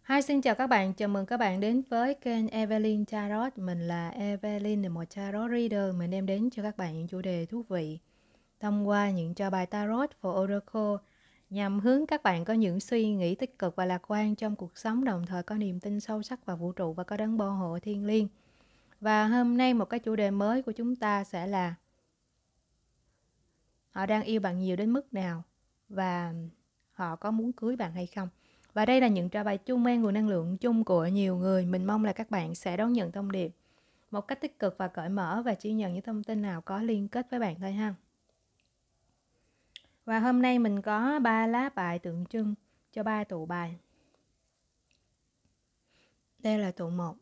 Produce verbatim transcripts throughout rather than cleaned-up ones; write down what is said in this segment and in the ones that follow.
Hi, xin chào các bạn, chào mừng các bạn đến với kênh Evelyn Tarot. Mình là Evelyn, là một Tarot Reader. Mình đem đến cho các bạn những chủ đề thú vị thông qua những trò bài Tarot for Oracle, nhằm hướng các bạn có những suy nghĩ tích cực và lạc quan trong cuộc sống, đồng thời có niềm tin sâu sắc vào vũ trụ và có đấng bảo hộ thiên liêng. Và hôm nay một cái chủ đề mới của chúng ta sẽ là họ đang yêu bạn nhiều đến mức nào và họ có muốn cưới bạn hay không. Và đây là những trả bài chung mang nguồn năng lượng chung của nhiều người. Mình mong là các bạn sẽ đón nhận thông điệp một cách tích cực và cởi mở và chỉ nhận những thông tin nào có liên kết với bạn thôi ha. Và hôm nay mình có ba lá bài tượng trưng cho ba tụ bài. Đây là tụ một,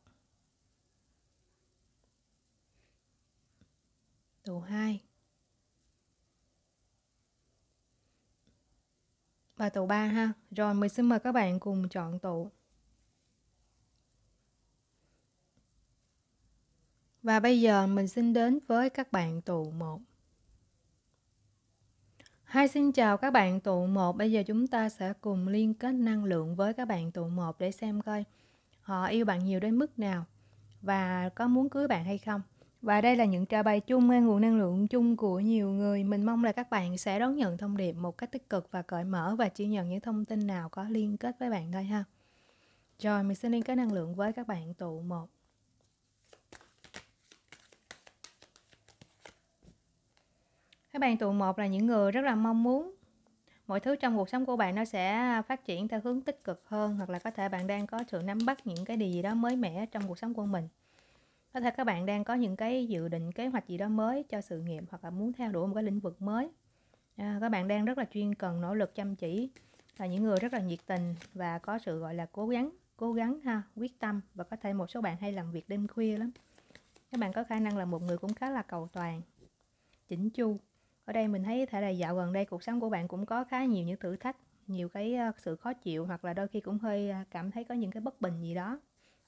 tụ hai và tụ ba ha. Rồi mình xin mời các bạn cùng chọn tụ. Và bây giờ mình xin đến với các bạn tụ một. Hi, xin chào các bạn tụ một. Bây giờ chúng ta sẽ cùng liên kết năng lượng với các bạn tụ một để xem coi họ yêu bạn nhiều đến mức nào và có muốn cưới bạn hay không. Và đây là những trả bài chung mang nguồn năng lượng chung của nhiều người. Mình mong là các bạn sẽ đón nhận thông điệp một cách tích cực và cởi mở và chỉ nhận những thông tin nào có liên kết với bạn thôi ha. Rồi mình sẽ liên kết năng lượng với các bạn tụ một. Các bạn tụ một là những người rất là mong muốn mọi thứ trong cuộc sống của bạn nó sẽ phát triển theo hướng tích cực hơn, hoặc là có thể bạn đang có sự nắm bắt những cái điều gì đó mới mẻ trong cuộc sống của mình. Có thể các bạn đang có những cái dự định kế hoạch gì đó mới cho sự nghiệp, hoặc là muốn theo đuổi một cái lĩnh vực mới. À, các bạn đang rất là chuyên cần, nỗ lực, chăm chỉ, là những người rất là nhiệt tình và có sự gọi là cố gắng, cố gắng ha, quyết tâm. Và có thể một số bạn hay làm việc đêm khuya lắm. Các bạn có khả năng là một người cũng khá là cầu toàn, chỉnh chu. Ở đây mình thấy thể là dạo gần đây cuộc sống của bạn cũng có khá nhiều những thử thách, nhiều cái sự khó chịu, hoặc là đôi khi cũng hơi cảm thấy có những cái bất bình gì đó.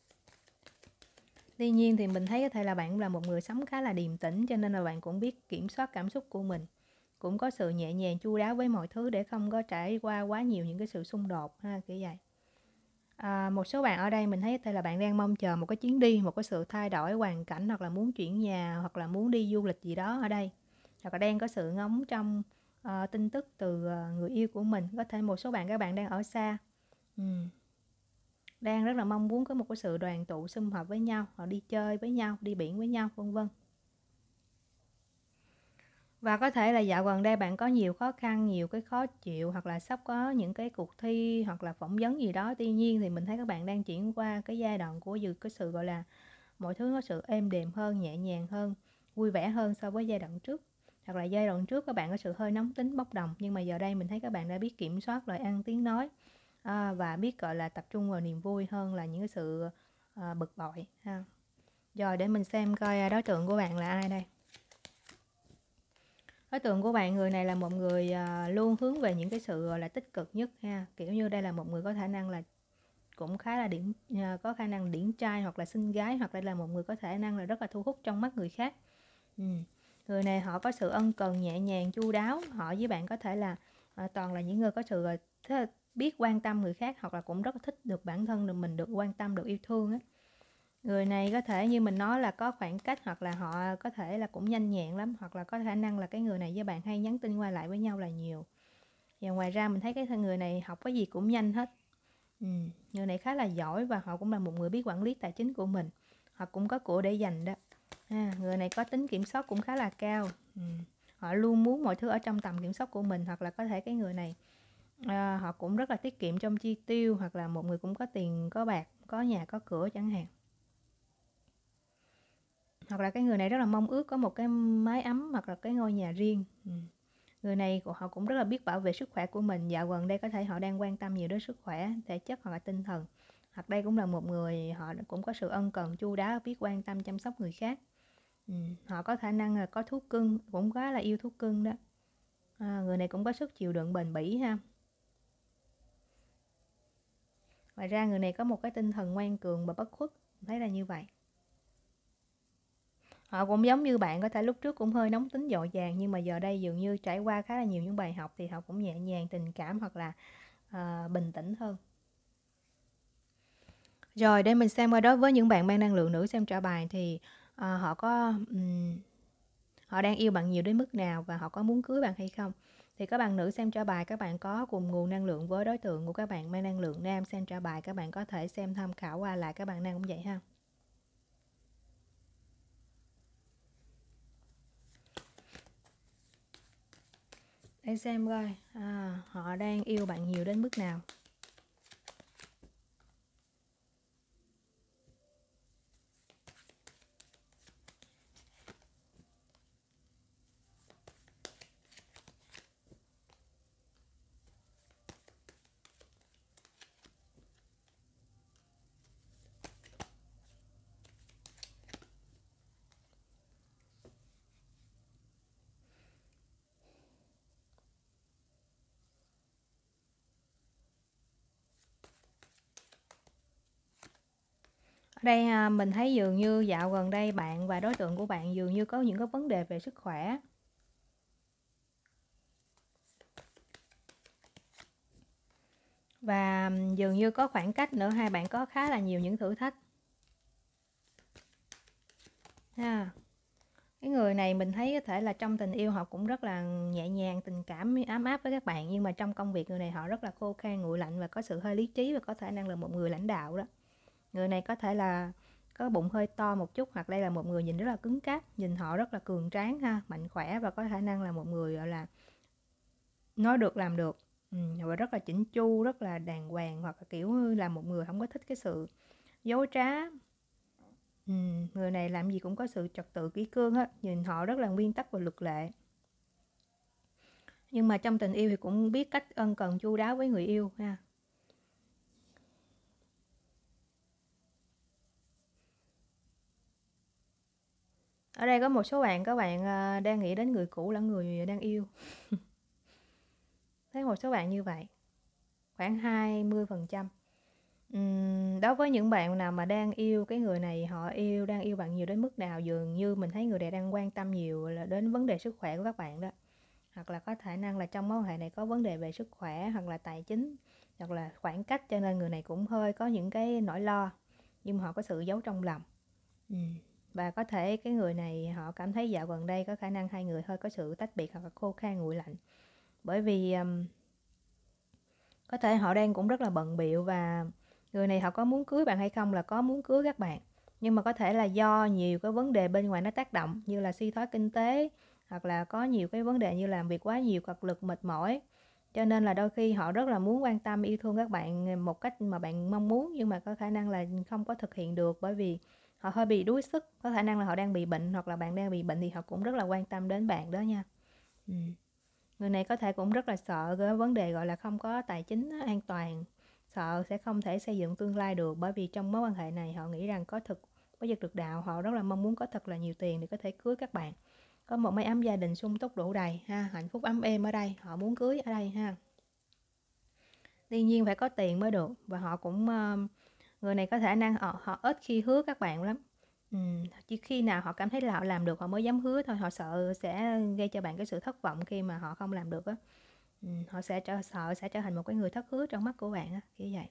Tuy nhiên thì mình thấy có thể là bạn cũng là một người sống khá là điềm tĩnh, cho nên là bạn cũng biết kiểm soát cảm xúc của mình, cũng có sự nhẹ nhàng chu đáo với mọi thứ để không có trải qua quá nhiều những cái sự xung đột ha, kiểu vậy. À, một số bạn ở đây mình thấy có thể là bạn đang mong chờ một cái chuyến đi, một cái sự thay đổi hoàn cảnh, hoặc là muốn chuyển nhà, hoặc là muốn đi du lịch gì đó ở đây, hoặc là đang có sự ngóng trong uh, tin tức từ uh, người yêu của mình. Có thể một số bạn các bạn đang ở xa, ừ. đang rất là mong muốn có một cái sự đoàn tụ sum họp với nhau, hoặc đi chơi với nhau, đi biển với nhau, vân vân. Và có thể là dạo gần đây bạn có nhiều khó khăn, nhiều cái khó chịu, hoặc là sắp có những cái cuộc thi hoặc là phỏng vấn gì đó. Tuy nhiên thì mình thấy các bạn đang chuyển qua cái giai đoạn của cái sự gọi là mọi thứ nó sự êm đềm hơn, nhẹ nhàng hơn, vui vẻ hơn so với giai đoạn trước. Hoặc là giai đoạn trước các bạn có sự hơi nóng tính, bốc đồng, nhưng mà giờ đây mình thấy các bạn đã biết kiểm soát lời ăn tiếng nói, à, và biết gọi là tập trung vào niềm vui hơn là những cái sự à, bực bội ha. Rồi để mình xem coi đối tượng của bạn là ai đây. Đối tượng của bạn, người này là một người à, luôn hướng về những cái sự gọi là tích cực nhất ha. Kiểu như đây là một người có khả năng là cũng khá là điển, à, có khả năng điển trai hoặc là xinh gái, hoặc đây là một người có khả năng là rất là thu hút trong mắt người khác. Ừ. Người này họ có sự ân cần, nhẹ nhàng, chu đáo. Họ với bạn có thể là à, toàn là những người có sự thế, biết quan tâm người khác, hoặc là cũng rất là thích được bản thân được mình được quan tâm, được yêu thương á. Người này có thể như mình nói là có khoảng cách, hoặc là họ có thể là cũng nhanh nhẹn lắm, hoặc là có khả năng là cái người này với bạn hay nhắn tin qua lại với nhau là nhiều. Và ngoài ra mình thấy cái người này học cái gì cũng nhanh hết. Ừ. Người này khá là giỏi và họ cũng là một người biết quản lý tài chính của mình. Họ cũng có của để dành đó. À, người này có tính kiểm soát cũng khá là cao. Ừ. Họ luôn muốn mọi thứ ở trong tầm kiểm soát của mình, hoặc là có thể cái người này à, họ cũng rất là tiết kiệm trong chi tiêu, hoặc là một người cũng có tiền, có bạc, có nhà, có cửa chẳng hạn. Hoặc là cái người này rất là mong ước có một cái mái ấm, hoặc là cái ngôi nhà riêng. Ừ. Người này họ cũng rất là biết bảo vệ sức khỏe của mình. Dạo gần đây có thể họ đang quan tâm nhiều đến sức khỏe, thể chất hoặc là tinh thần. Hoặc đây cũng là một người họ cũng có sự ân cần, chu đáo, biết quan tâm chăm sóc người khác. Ừ. Họ có khả năng là có thú cưng, cũng khá là yêu thú cưng đó. À, người này cũng có sức chịu đựng bền bỉ ha. Ngoài ra người này có một cái tinh thần ngoan cường và bất khuất, thấy là như vậy. Họ cũng giống như bạn, có thể lúc trước cũng hơi nóng tính dội vàng, nhưng mà giờ đây dường như trải qua khá là nhiều những bài học thì họ cũng nhẹ nhàng, tình cảm, hoặc là uh, bình tĩnh hơn. Rồi để mình xem qua đối với những bạn mang năng lượng nữ xem trả bài thì ờ, họ có ừm, họ đang yêu bạn nhiều đến mức nào và họ có muốn cưới bạn hay không. Thì các bạn nữ xem trả bài các bạn có cùng nguồn năng lượng với đối tượng của các bạn mang năng lượng nam xem trả bài các bạn có thể xem tham khảo qua lại các bạn nam cũng vậy ha. Để xem coi à, họ đang yêu bạn nhiều đến mức nào. Ở đây à, mình thấy dường như dạo gần đây bạn và đối tượng của bạn dường như có những cái vấn đề về sức khỏe. Và dường như có khoảng cách nữa, hai bạn có khá là nhiều những thử thách. Ha. Cái người này mình thấy có thể là trong tình yêu họ cũng rất là nhẹ nhàng, tình cảm ấm áp với các bạn, nhưng mà trong công việc người này họ rất là khô khan, nguội lạnh và có sự hơi lý trí và có khả năng là một người lãnh đạo đó. Người này có thể là có bụng hơi to một chút, hoặc đây là một người nhìn rất là cứng cáp, nhìn họ rất là cường tráng ha, mạnh khỏe và có khả năng là một người gọi là nói được làm được. Ừ, và rất là chỉnh chu, rất là đàng hoàng, hoặc là kiểu là một người không có thích cái sự dối trá. Ừ, người này làm gì cũng có sự trật tự kỷ cương hết, nhìn họ rất là nguyên tắc và luật lệ. Nhưng mà trong tình yêu thì cũng biết cách ân cần chu đáo với người yêu ha. Ở đây có một số bạn các bạn à, đang nghĩ đến người cũ là người đang yêu. Thấy một số bạn như vậy, khoảng hai mươi phần trăm. Uhm, đối với những bạn nào mà đang yêu cái người này, họ yêu đang yêu bạn nhiều đến mức nào, dường như mình thấy người này đang quan tâm nhiều là đến vấn đề sức khỏe của các bạn đó. Hoặc là có khả năng là trong mối quan hệ này có vấn đề về sức khỏe, hoặc là tài chính, hoặc là khoảng cách, cho nên người này cũng hơi có những cái nỗi lo, nhưng mà họ có sự giấu trong lòng. Ừ. Và có thể cái người này họ cảm thấy dạo gần đây có khả năng hai người hơi có sự tách biệt hoặc là khô khan nguội lạnh, bởi vì um, có thể họ đang cũng rất là bận bịu, và người này họ có muốn cưới bạn hay không là có muốn cưới các bạn, nhưng mà có thể là do nhiều cái vấn đề bên ngoài nó tác động, như là suy thoái kinh tế, hoặc là có nhiều cái vấn đề như làm việc quá nhiều, cật lực, mệt mỏi, cho nên là đôi khi họ rất là muốn quan tâm yêu thương các bạn một cách mà bạn mong muốn, nhưng mà có khả năng là không có thực hiện được, bởi vì họ hơi bị đuối sức, có khả năng là họ đang bị bệnh, hoặc là bạn đang bị bệnh thì họ cũng rất là quan tâm đến bạn đó nha. Ừ. Người này có thể cũng rất là sợ cái vấn đề gọi là không có tài chính an toàn, sợ sẽ không thể xây dựng tương lai được, bởi vì trong mối quan hệ này họ nghĩ rằng có thực có vật thực đạo, họ rất là mong muốn có thật là nhiều tiền để có thể cưới các bạn, có một mái ấm gia đình sung túc đủ đầy ha, hạnh phúc ấm êm ở đây, họ muốn cưới ở đây ha. Tuy nhiên phải có tiền mới được, và họ cũng người này có khả năng họ, họ ít khi hứa các bạn lắm. Ừ, chỉ khi nào họ cảm thấy là họ làm được họ mới dám hứa thôi, họ sợ sẽ gây cho bạn cái sự thất vọng khi mà họ không làm được á. Ừ, họ sẽ trở sợ sẽ trở thành một cái người thất hứa trong mắt của bạn á, kiểu vậy.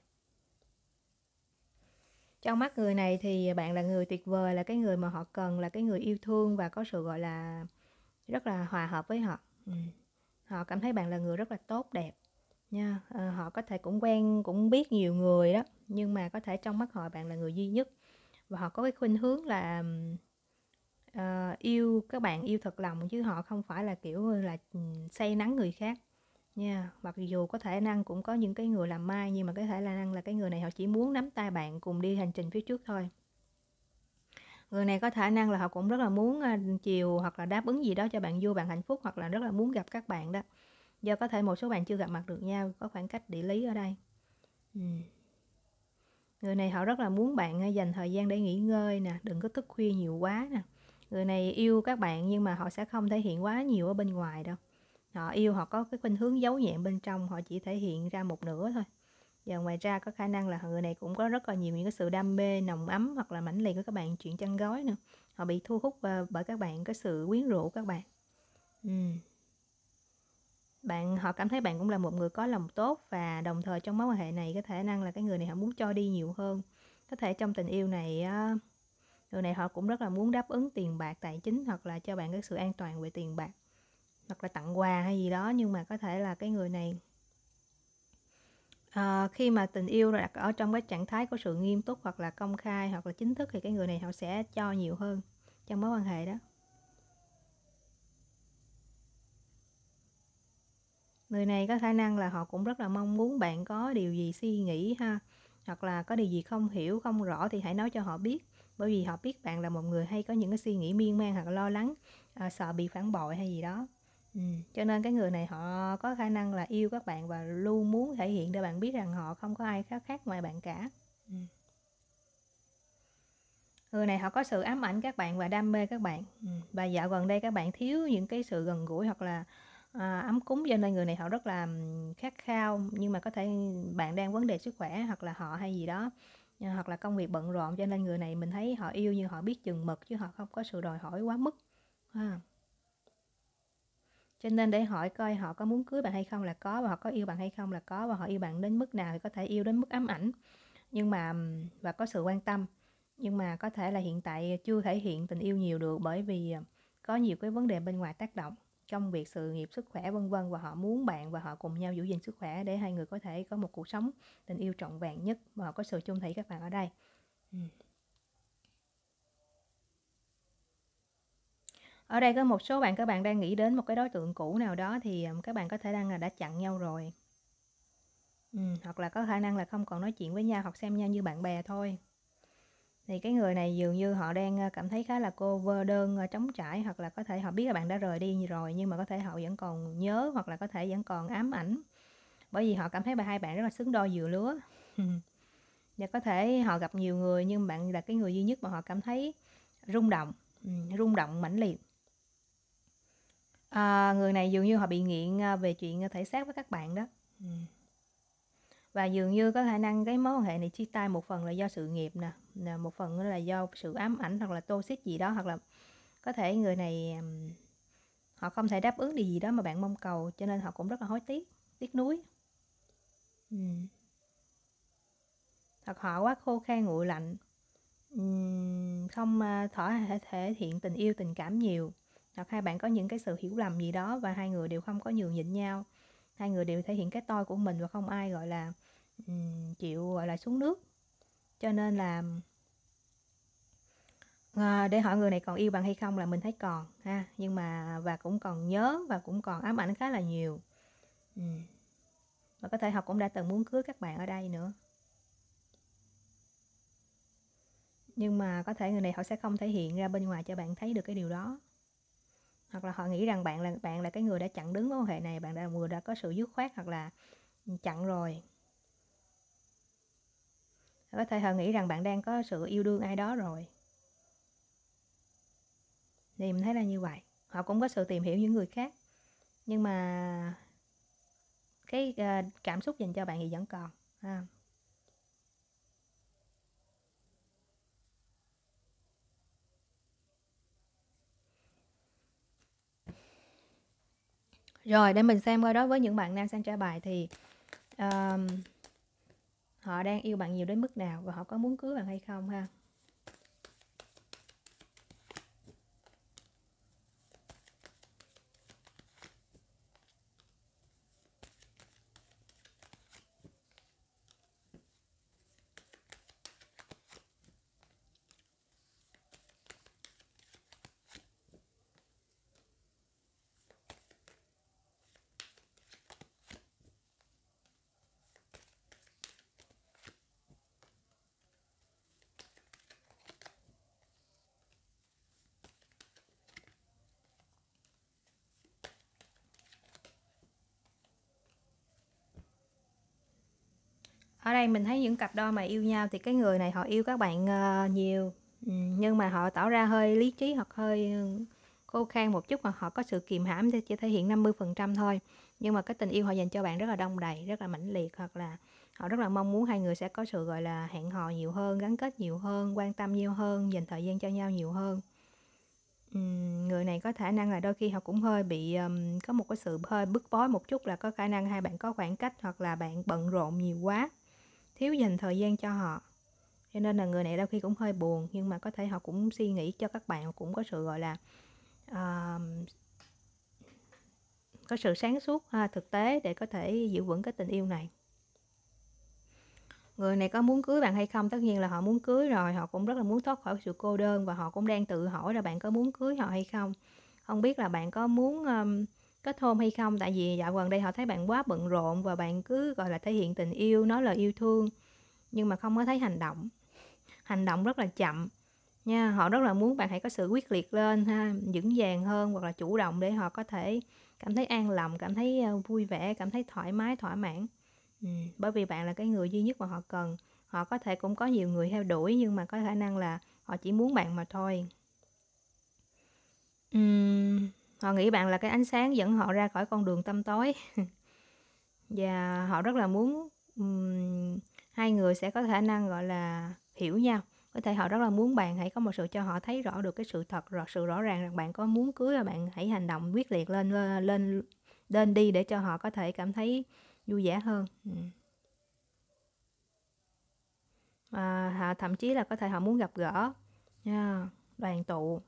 Trong mắt người này thì bạn là người tuyệt vời, là cái người mà họ cần, là cái người yêu thương và có sự gọi là rất là hòa hợp với họ. Ừ. Họ cảm thấy bạn là người rất là tốt đẹp nha. À, họ có thể cũng quen cũng biết nhiều người đó, nhưng mà có thể trong mắt họ bạn là người duy nhất, và họ có cái khuynh hướng là uh, yêu các bạn yêu thật lòng, chứ họ không phải là kiểu là say nắng người khác nha. Mặc dù có thể năng cũng có những cái người làm mai, nhưng mà có thể là năng là cái người này họ chỉ muốn nắm tay bạn cùng đi hành trình phía trước thôi. Người này có khả năng là họ cũng rất là muốn uh, chiều hoặc là đáp ứng gì đó cho bạn vui, bạn hạnh phúc, hoặc là rất là muốn gặp các bạn đó, do có thể một số bạn chưa gặp mặt được nhau, có khoảng cách địa lý ở đây. Ừ. Người này họ rất là muốn bạn dành thời gian để nghỉ ngơi nè, đừng có thức khuya nhiều quá nè. Người này yêu các bạn nhưng mà họ sẽ không thể hiện quá nhiều ở bên ngoài đâu. Họ yêu, họ có cái khuynh hướng giấu nhẹm bên trong, họ chỉ thể hiện ra một nửa thôi. Và ngoài ra có khả năng là người này cũng có rất là nhiều những cái sự đam mê nồng ấm hoặc là mãnh liệt với các bạn chuyện chăn gối nữa. Họ bị thu hút bởi các bạn, cái sự quyến rũ các bạn. Ừ. Bạn họ cảm thấy bạn cũng là một người có lòng tốt, và đồng thời trong mối quan hệ này có khả năng là cái người này họ muốn cho đi nhiều hơn, Có thể trong tình yêu này á, người này họ cũng rất là muốn đáp ứng tiền bạc, tài chính, hoặc là cho bạn cái sự an toàn về tiền bạc, hoặc là tặng quà hay gì đó. Nhưng mà có thể là cái người này à, khi mà tình yêu đặt ở trong cái trạng thái của sự nghiêm túc hoặc là công khai hoặc là chính thức, thì cái người này họ sẽ cho nhiều hơn trong mối quan hệ đó. Người này có khả năng là họ cũng rất là mong muốn bạn có điều gì suy nghĩ ha, hoặc là có điều gì không hiểu, không rõ thì hãy nói cho họ biết. Bởi vì họ biết bạn là một người hay có những cái suy nghĩ miên man hoặc là lo lắng, à, sợ bị phản bội hay gì đó. Ừ. Cho nên cái người này họ có khả năng là yêu các bạn và luôn muốn thể hiện để bạn biết rằng họ không có ai khác khác ngoài bạn cả. Ừ. Người này họ có sự ám ảnh các bạn và đam mê các bạn. Ừ. Và dạo gần đây các bạn thiếu những cái sự gần gũi hoặc là à, ấm cúng, cho nên người này họ rất là khát khao. Nhưng mà có thể bạn đang vấn đề sức khỏe hoặc là họ hay gì đó, hoặc là công việc bận rộn, cho nên người này mình thấy họ yêu nhưng họ biết chừng mực, chứ họ không có sự đòi hỏi quá mức ha. Cho nên để hỏi coi họ có muốn cưới bạn hay không là có, và họ có yêu bạn hay không là có, và họ yêu bạn đến mức nào thì có thể yêu đến mức ám ảnh, nhưng mà và có sự quan tâm. Nhưng mà có thể là hiện tại chưa thể hiện tình yêu nhiều được, bởi vì có nhiều cái vấn đề bên ngoài tác động, công việc, sự nghiệp, sức khỏe vân vân, và họ muốn bạn và họ cùng nhau giữ gìn sức khỏe để hai người có thể có một cuộc sống tình yêu trọn vẹn nhất, và họ có sự chung thủy các bạn ở đây. Ừ. Ở đây có một số bạn, các bạn đang nghĩ đến một cái đối tượng cũ nào đó, thì các bạn có thể đang là đã chặn nhau rồi. Ừ, hoặc là có khả năng là không còn nói chuyện với nhau hoặc xem nhau như bạn bè thôi. Thì cái người này dường như họ đang cảm thấy khá là cô đơn, trống trải, hoặc là có thể họ biết là bạn đã rời đi rồi, nhưng mà có thể họ vẫn còn nhớ, hoặc là có thể vẫn còn ám ảnh, bởi vì họ cảm thấy hai bạn rất là xứng đôi dừa lứa. Và có thể họ gặp nhiều người, nhưng bạn là cái người duy nhất mà họ cảm thấy rung động, ừ, rung động mãnh liệt. À, người này dường như họ bị nghiện về chuyện thể xác với các bạn đó. Ừ. Và dường như có khả năng cái mối quan hệ này chia tay một phần là do sự nghiệp nè, một phần là do sự ám ảnh hoặc là toxic gì đó, hoặc là có thể người này họ không thể đáp ứng điều gì đó mà bạn mong cầu, cho nên họ cũng rất là hối tiếc, tiếc nuối. Ừ. Hoặc họ quá khô khan nguội lạnh, không thỏa thể hiện tình yêu tình cảm nhiều, hoặc hai bạn có những cái sự hiểu lầm gì đó và hai người đều không có nhường nhịn nhau, hai người đều thể hiện cái tôi của mình và không ai gọi là um, chịu gọi là xuống nước. Cho nên là à, để hỏi người này còn yêu bạn hay không là mình thấy còn ha, nhưng mà và cũng còn nhớ và cũng còn ám ảnh khá là nhiều. Ừ. Và có thể họ cũng đã từng muốn cưới các bạn ở đây nữa, nhưng mà có thể người này họ sẽ không thể hiện ra bên ngoài cho bạn thấy được cái điều đó, hoặc là họ nghĩ rằng bạn là bạn là cái người đã chặn đứng mối quan hệ này, bạn đã là người đã có sự dứt khoát hoặc là chặn rồi. Có thể họ nghĩ rằng bạn đang có sự yêu đương ai đó rồi, thì mình thấy là như vậy. Họ cũng có sự tìm hiểu những người khác, nhưng mà cái uh, cảm xúc dành cho bạn thì vẫn còn ha. Rồi để mình xem coi đó với những bạn nam sang trả bài thì um, họ đang yêu bạn nhiều đến mức nào và họ có muốn cưới bạn hay không ha. Ở đây mình thấy những cặp đôi mà yêu nhau thì cái người này họ yêu các bạn uh, nhiều, ừ, nhưng mà họ tỏ ra hơi lý trí hoặc hơi khô khan một chút, hoặc họ có sự kìm hãm thì chỉ thể hiện năm mươi phần trăm thôi. Nhưng mà cái tình yêu họ dành cho bạn rất là đông đầy, rất là mãnh liệt, hoặc là họ rất là mong muốn hai người sẽ có sự gọi là hẹn hò nhiều hơn, gắn kết nhiều hơn, quan tâm nhiều hơn, dành thời gian cho nhau nhiều hơn. Uhm, người này có khả năng là đôi khi họ cũng hơi bị um, có một cái sự hơi bức bối một chút, là có khả năng hai bạn có khoảng cách hoặc là bạn bận rộn nhiều quá, thiếu dành thời gian cho họ, cho nên là người này đôi khi cũng hơi buồn, nhưng mà có thể họ cũng suy nghĩ cho các bạn, cũng có sự gọi là uh, có sự sáng suốt ha, thực tế để có thể giữ vững cái tình yêu này. Người này có muốn cưới bạn hay không? Tất nhiên là họ muốn cưới rồi, họ cũng rất là muốn thoát khỏi sự cô đơn và họ cũng đang tự hỏi là bạn có muốn cưới họ hay không. Không biết là bạn có muốn um, kết hôn hay không, tại vì dạo gần đây họ thấy bạn quá bận rộn và bạn cứ gọi là thể hiện tình yêu, nói lời yêu thương nhưng mà không có thấy hành động. Hành động rất là chậm nha. Họ rất là muốn bạn hãy có sự quyết liệt lên ha, vững vàng hơn hoặc là chủ động để họ có thể cảm thấy an lòng, cảm thấy vui vẻ, cảm thấy thoải mái, thỏa mãn. Ừ, bởi vì bạn là cái người duy nhất mà họ cần. Họ có thể cũng có nhiều người theo đuổi nhưng mà có khả năng là họ chỉ muốn bạn mà thôi. Uhm, họ nghĩ bạn là cái ánh sáng dẫn họ ra khỏi con đường tăm tối. Và họ rất là muốn um, hai người sẽ có khả năng gọi là hiểu nhau. Có thể họ rất là muốn bạn hãy có một sự cho họ thấy rõ được cái sự thật, rõ sự rõ ràng rằng bạn có muốn cưới và bạn hãy hành động quyết liệt lên lên lên đi để cho họ có thể cảm thấy vui vẻ hơn. Ừ. À, họ thậm chí là có thể họ muốn gặp gỡ nha, đoàn tụ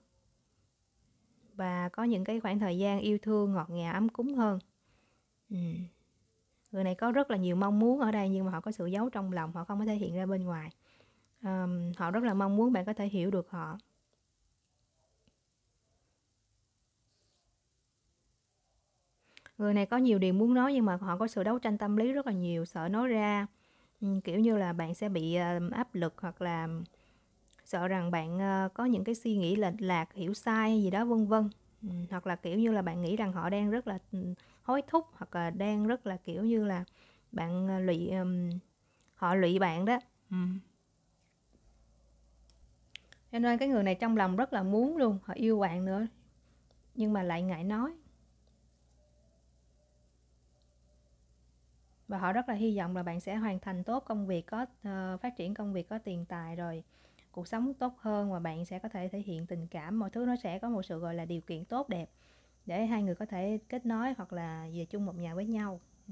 và có những cái khoảng thời gian yêu thương ngọt ngào ấm cúng hơn. Ừ. Người này có rất là nhiều mong muốn ở đây nhưng mà họ có sự giấu trong lòng, họ không có thể hiện ra bên ngoài. À, họ rất là mong muốn bạn có thể hiểu được họ. Người này có nhiều điều muốn nói nhưng mà họ có sự đấu tranh tâm lý rất là nhiều, sợ nói ra. Ừ, kiểu như là bạn sẽ bị uh, áp lực hoặc là sợ rằng bạn uh, có những cái suy nghĩ lệch lạc, hiểu sai hay gì đó vân vân. Ừ, hoặc là kiểu như là bạn nghĩ rằng họ đang rất là hối thúc hoặc là đang rất là kiểu như là bạn uh, lụy um, họ lụy bạn đó. Ừ. Cho nên cái người này trong lòng rất là muốn luôn, họ yêu bạn nữa nhưng mà lại ngại nói. Và họ rất là hy vọng là bạn sẽ hoàn thành tốt công việc, có uh, phát triển công việc, có tiền tài rồi cuộc sống tốt hơn và bạn sẽ có thể thể hiện tình cảm, mọi thứ nó sẽ có một sự gọi là điều kiện tốt đẹp để hai người có thể kết nối hoặc là về chung một nhà với nhau. Ừ.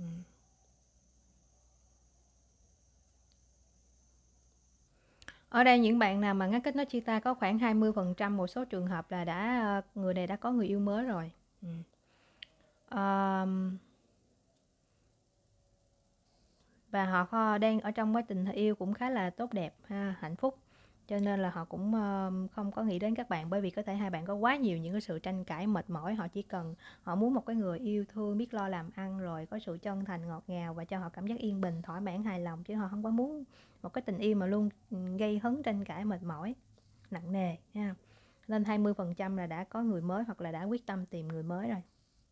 Ở đây những bạn nào mà ngắt kết nối chia tay có khoảng hai mươi phần trăm, một số trường hợp là đã người này đã có người yêu mới rồi. Ừ. Um, và họ đang ở trong cái tình yêu cũng khá là tốt đẹp ha, hạnh phúc, cho nên là họ cũng không có nghĩ đến các bạn, bởi vì có thể hai bạn có quá nhiều những cái sự tranh cãi mệt mỏi. Họ chỉ cần họ muốn một cái người yêu thương, biết lo làm ăn, rồi có sự chân thành ngọt ngào và cho họ cảm giác yên bình, thỏa mãn, hài lòng, chứ họ không có muốn một cái tình yêu mà luôn gây hấn, tranh cãi, mệt mỏi, nặng nề ha. Nên hai mươi phần trăm là đã có người mới hoặc là đã quyết tâm tìm người mới rồi.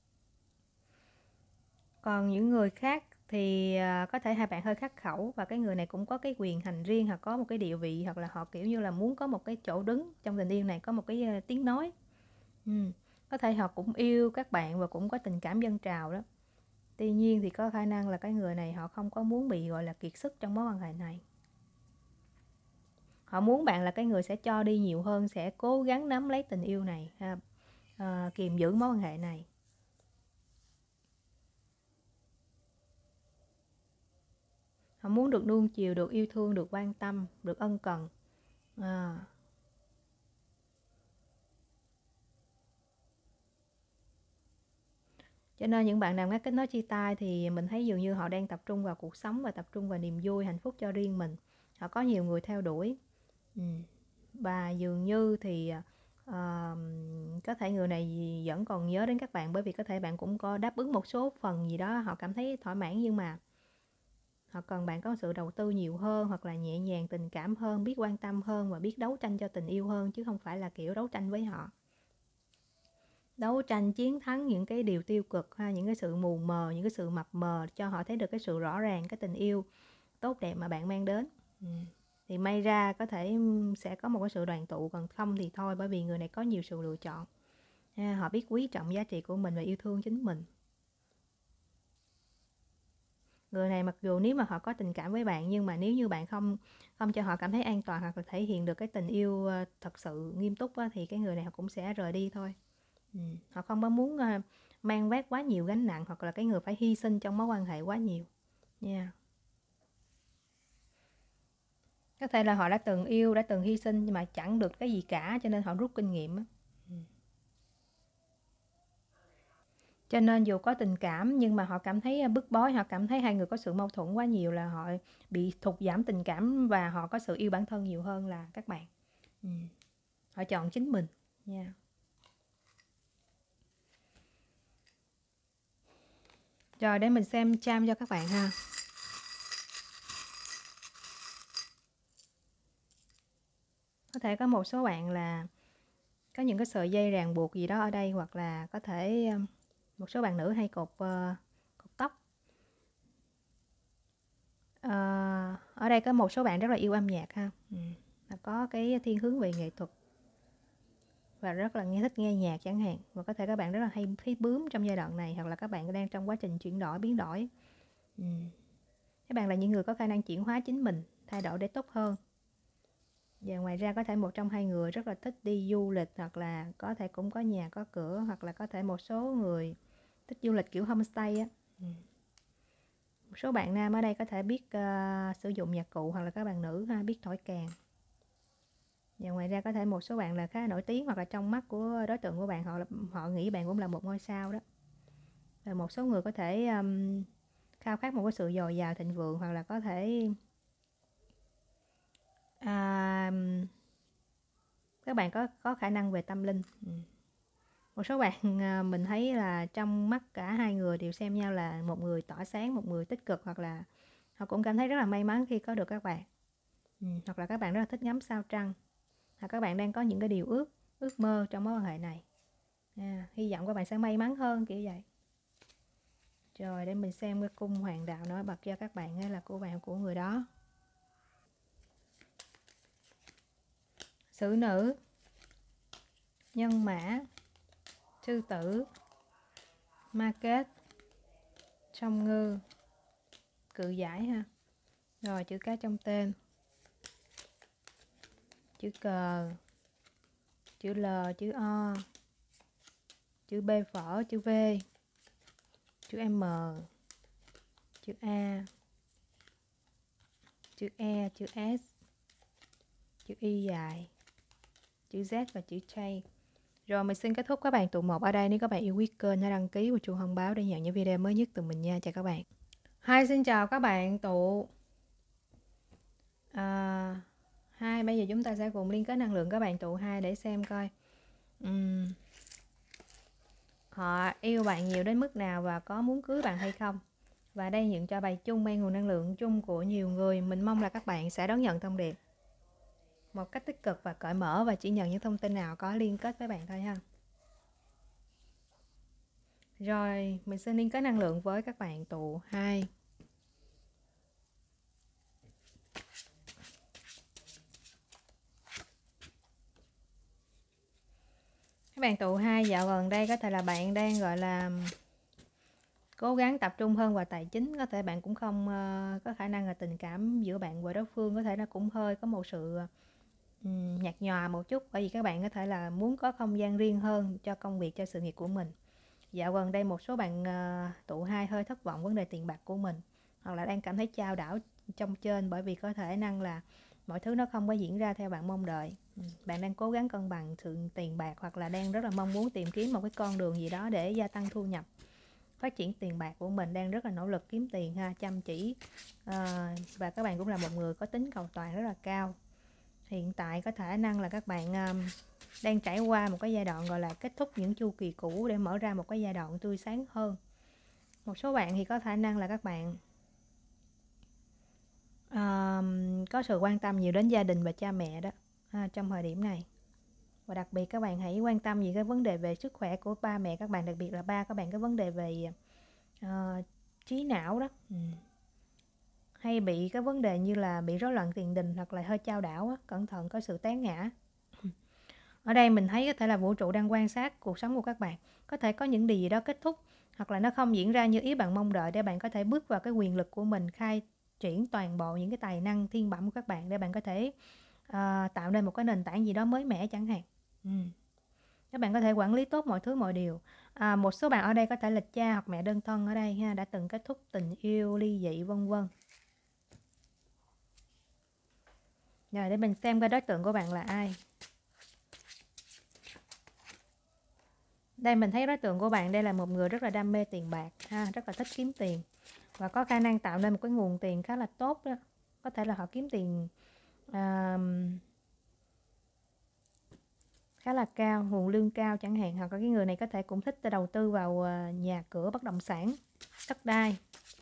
Còn những người khác thì có thể hai bạn hơi khắc khẩu và cái người này cũng có cái quyền hành riêng hoặc có một cái địa vị, hoặc là họ kiểu như là muốn có một cái chỗ đứng trong tình yêu này, có một cái tiếng nói. Ừ. Có thể họ cũng yêu các bạn và cũng có tình cảm dâng trào đó. Tuy nhiên thì có khả năng là cái người này họ không có muốn bị gọi là kiệt sức trong mối quan hệ này. Họ muốn bạn là cái người sẽ cho đi nhiều hơn, sẽ cố gắng nắm lấy tình yêu này ha, à, kiềm giữ mối quan hệ này. Họ muốn được nuông chiều, được yêu thương, được quan tâm, được ân cần. À. Cho nên những bạn nào ngắt kết nối chia tay thì mình thấy dường như họ đang tập trung vào cuộc sống và tập trung vào niềm vui, hạnh phúc cho riêng mình. Họ có nhiều người theo đuổi. Ừ. Và dường như thì uh, có thể người này vẫn còn nhớ đến các bạn, bởi vì có thể bạn cũng có đáp ứng một số phần gì đó họ cảm thấy thỏa mãn, nhưng mà họ cần bạn có sự đầu tư nhiều hơn, hoặc là nhẹ nhàng, tình cảm hơn, biết quan tâm hơn và biết đấu tranh cho tình yêu hơn, chứ không phải là kiểu đấu tranh với họ. Đấu tranh chiến thắng những cái điều tiêu cực ha, những cái sự mù mờ, những cái sự mập mờ, cho họ thấy được cái sự rõ ràng, cái tình yêu tốt đẹp mà bạn mang đến. Ừ. Thì may ra có thể sẽ có một cái sự đoàn tụ, còn không thì thôi, bởi vì người này có nhiều sự lựa chọn ha, họ biết quý trọng giá trị của mình và yêu thương chính mình. Người này mặc dù nếu mà họ có tình cảm với bạn, nhưng mà nếu như bạn không không cho họ cảm thấy an toàn hoặc là thể hiện được cái tình yêu thật sự nghiêm túc á, thì cái người này họ cũng sẽ rời đi thôi. Ừ. Họ không có muốn uh, mang vác quá nhiều gánh nặng, hoặc là cái người phải hy sinh trong mối quan hệ quá nhiều nha. Yeah. Có thể là họ đã từng yêu, đã từng hy sinh nhưng mà chẳng được cái gì cả, cho nên họ rút kinh nghiệm á. Cho nên dù có tình cảm nhưng mà họ cảm thấy bức bối, họ cảm thấy hai người có sự mâu thuẫn quá nhiều, là họ bị thụt giảm tình cảm và họ có sự yêu bản thân nhiều hơn là các bạn. Ừ. Họ chọn chính mình nha. Yeah. Rồi để mình xem cham cho các bạn ha. Có thể có một số bạn là có những cái sợi dây ràng buộc gì đó ở đây, hoặc là có thể một số bạn nữ hay cột, uh, cột tóc. Uh, ở đây có một số bạn rất là yêu âm nhạc ha. Ừ. Là có cái thiên hướng về nghệ thuật và rất là nghe thích nghe nhạc chẳng hạn, và có thể các bạn rất là hay thấy bướm trong giai đoạn này, hoặc là các bạn đang trong quá trình chuyển đổi biến đổi. Ừ. Các bạn là những người có khả năng chuyển hóa chính mình, thay đổi để tốt hơn. Và ngoài ra có thể một trong hai người rất là thích đi du lịch, hoặc là có thể cũng có nhà có cửa, hoặc là có thể một số người thích du lịch kiểu homestay á. Ừ. Một số bạn nam ở đây có thể biết uh, sử dụng nhạc cụ, hoặc là các bạn nữ ha, biết thổi kèn. Và ngoài ra có thể một số bạn là khá nổi tiếng, hoặc là trong mắt của đối tượng của bạn, họ họ nghĩ bạn cũng là một ngôi sao đó. Và một số người có thể um, khao khát một cái sự dồi dào thịnh vượng, hoặc là có thể à, các bạn có có khả năng về tâm linh. Ừ. Một số bạn mình thấy là trong mắt cả hai người đều xem nhau là một người tỏa sáng, một người tích cực, hoặc là họ cũng cảm thấy rất là may mắn khi có được các bạn. Ừ. Hoặc là các bạn rất là thích ngắm sao trăng, hoặc các bạn đang có những cái điều ước ước mơ trong mối quan hệ này. À, hy vọng các bạn sẽ may mắn hơn kiểu vậy. Rồi để mình xem cái cung hoàng đạo nổi bật cho các bạn, hay là của bạn của người đó. Xử nữ, nhân mã, sư tử, ma kết, song ngư, cự giải ha. Rồi chữ cái trong tên, chữ cờ, chữ L, chữ O, chữ B phở, chữ V, chữ M, chữ A, chữ E, chữ S, chữ Y dài, chữ Z và chữ J. Rồi mình xin kết thúc các bạn tụ một ở đây. Nếu các bạn yêu quý kênh, hãy đăng ký và chuông thông báo để nhận những video mới nhất từ mình nha. Chào các bạn. Hi, xin chào các bạn tụ à, hai. Bây giờ chúng ta sẽ cùng liên kết năng lượng các bạn tụ hai để xem coi uhm, họ yêu bạn nhiều đến mức nào và có muốn cưới bạn hay không. Và đây nhận cho bài chung mang nguồn năng lượng chung của nhiều người. Mình mong là các bạn sẽ đón nhận thông điệp một cách tích cực và cởi mở, và chỉ nhận những thông tin nào có liên kết với bạn thôi ha. Rồi mình xin liên kết năng lượng với các bạn tụ hai. Các bạn tụ hai, dạo gần đây có thể là bạn đang gọi là cố gắng tập trung hơn vào tài chính. Có thể bạn cũng không uh, có khả năng là tình cảm giữa bạn và đối phương có thể nó cũng hơi có một sự um, nhạt nhòa một chút, bởi vì các bạn có thể là muốn có không gian riêng hơn cho công việc, cho sự nghiệp của mình. Dạo gần đây một số bạn uh, tụ hai hơi thất vọng vấn đề tiền bạc của mình, hoặc là đang cảm thấy chao đảo trong trên, bởi vì có thể năng là mọi thứ nó không có diễn ra theo bạn mong đợi. Bạn đang cố gắng cân bằng sự tiền bạc, hoặc là đang rất là mong muốn tìm kiếm một cái con đường gì đó để gia tăng thu nhập, phát triển tiền bạc của mình, đang rất là nỗ lực kiếm tiền ha, chăm chỉ. À, và các bạn cũng là một người có tính cầu toàn rất là cao. Hiện tại có khả năng là các bạn um, đang trải qua một cái giai đoạn gọi là kết thúc những chu kỳ cũ để mở ra một cái giai đoạn tươi sáng hơn. Một số bạn thì có khả năng là các bạn uh, có sự quan tâm nhiều đến gia đình và cha mẹ đó ha, trong thời điểm này. Và đặc biệt các bạn hãy quan tâm về cái vấn đề về sức khỏe của ba mẹ các bạn, đặc biệt là ba các bạn, cái vấn đề về uh, trí não đó. Ừ. Hay bị cái vấn đề như là bị rối loạn tiền đình, hoặc là hơi chao đảo á, cẩn thận có sự tán ngã. Ở đây mình thấy có thể là vũ trụ đang quan sát cuộc sống của các bạn. Có thể có những điều gì đó kết thúc, hoặc là nó không diễn ra như ý bạn mong đợi, để bạn có thể bước vào cái quyền lực của mình, khai triển toàn bộ những cái tài năng thiên bẩm của các bạn, để bạn có thể uh, tạo nên một cái nền tảng gì đó mới mẻ chẳng hạn. Ừ. Các bạn có thể quản lý tốt mọi thứ mọi điều. À, một số bạn ở đây có thể là cha hoặc mẹ đơn thân ở đây ha, đã từng kết thúc tình yêu, ly dị vân vân. Rồi để mình xem coi đối tượng của bạn là ai. Đây mình thấy đối tượng của bạn đây là một người rất là đam mê tiền bạc ha, rất là thích kiếm tiền và có khả năng tạo nên một cái nguồn tiền khá là tốt đó. Có thể là họ kiếm tiền uh, khá là cao, nguồn lương cao chẳng hạn, hoặc là cái người này có thể cũng thích đầu tư vào nhà cửa, bất động sản, đất đai.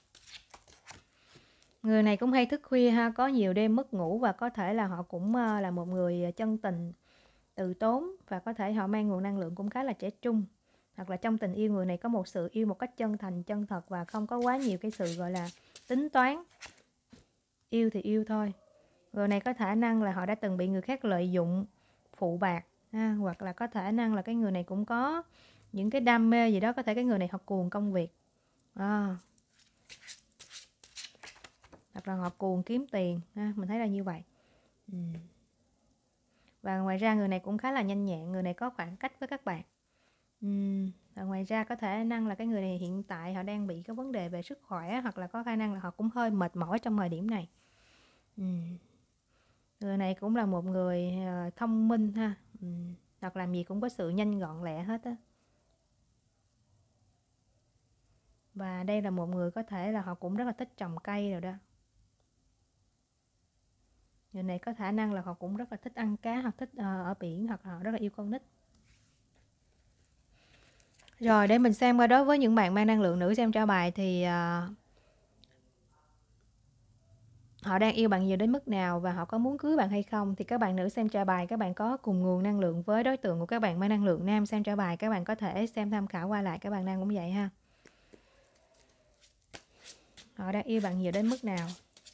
Người này cũng hay thức khuya ha, có nhiều đêm mất ngủ và có thể là họ cũng là một người chân tình, từ tốn và có thể họ mang nguồn năng lượng cũng khá là trẻ trung. Hoặc là trong tình yêu người này có một sự yêu một cách chân thành, chân thật và không có quá nhiều cái sự gọi là tính toán. Yêu thì yêu thôi. Người này có khả năng là họ đã từng bị người khác lợi dụng, phụ bạc ha, hoặc là có khả năng là cái người này cũng có những cái đam mê gì đó, có thể cái người này họ cuồng công việc à. Hoặc là họ cuồng kiếm tiền ha, mình thấy là như vậy. ừ. Và ngoài ra người này cũng khá là nhanh nhẹn, người này có khoảng cách với các bạn. ừ. Và ngoài ra có thể năng là cái người này hiện tại họ đang bị cái vấn đề về sức khỏe, hoặc là có khả năng là họ cũng hơi mệt mỏi trong thời điểm này. ừ. Người này cũng là một người thông minh ha, ừ. hoặc làm gì cũng có sự nhanh gọn lẹ hết á. Và đây là một người có thể là họ cũng rất là thích trồng cây rồi đó. Người này có khả năng là họ cũng rất là thích ăn cá, hoặc thích uh, ở biển, hoặc họ rất là yêu con nít. Rồi để mình xem qua đối với những bạn mang năng lượng nữ xem cho bài thì uh, họ đang yêu bạn nhiều đến mức nào và họ có muốn cưới bạn hay không. Thì các bạn nữ xem cho bài các bạn có cùng nguồn năng lượng với đối tượng của các bạn mang năng lượng nam xem cho bài, các bạn có thể xem tham khảo qua lại, các bạn nam cũng vậy ha. Họ đang yêu bạn nhiều đến mức nào.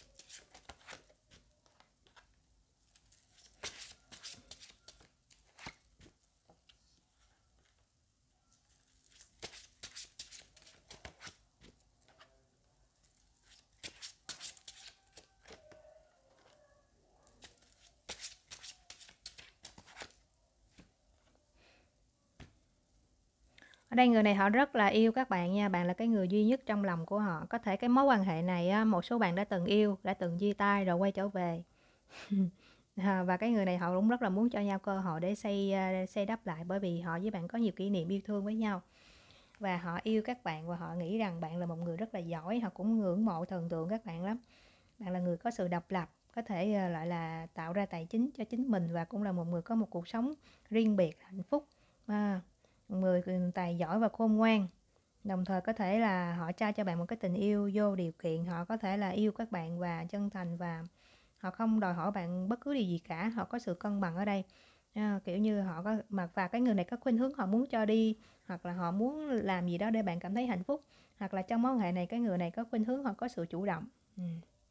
Ở đây người này họ rất là yêu các bạn nha, bạn là cái người duy nhất trong lòng của họ. Có thể cái mối quan hệ này á, một số bạn đã từng yêu, đã từng chia tay rồi quay trở về. Và cái người này họ cũng rất là muốn cho nhau cơ hội để xây xây đắp lại, bởi vì họ với bạn có nhiều kỷ niệm yêu thương với nhau. Và họ yêu các bạn và họ nghĩ rằng bạn là một người rất là giỏi, họ cũng ngưỡng mộ thần tượng các bạn lắm. Bạn là người có sự độc lập, có thể lại là tạo ra tài chính cho chính mình và cũng là một người có một cuộc sống riêng biệt, hạnh phúc. À, người tài giỏi và khôn ngoan. Đồng thời có thể là họ trao cho bạn một cái tình yêu vô điều kiện, họ có thể là yêu các bạn và chân thành và họ không đòi hỏi bạn bất cứ điều gì cả, họ có sự cân bằng ở đây. À, kiểu như họ có mà và cái người này có khuynh hướng họ muốn cho đi, hoặc là họ muốn làm gì đó để bạn cảm thấy hạnh phúc, hoặc là trong mối quan hệ này cái người này có khuynh hướng họ có sự chủ động. ừ.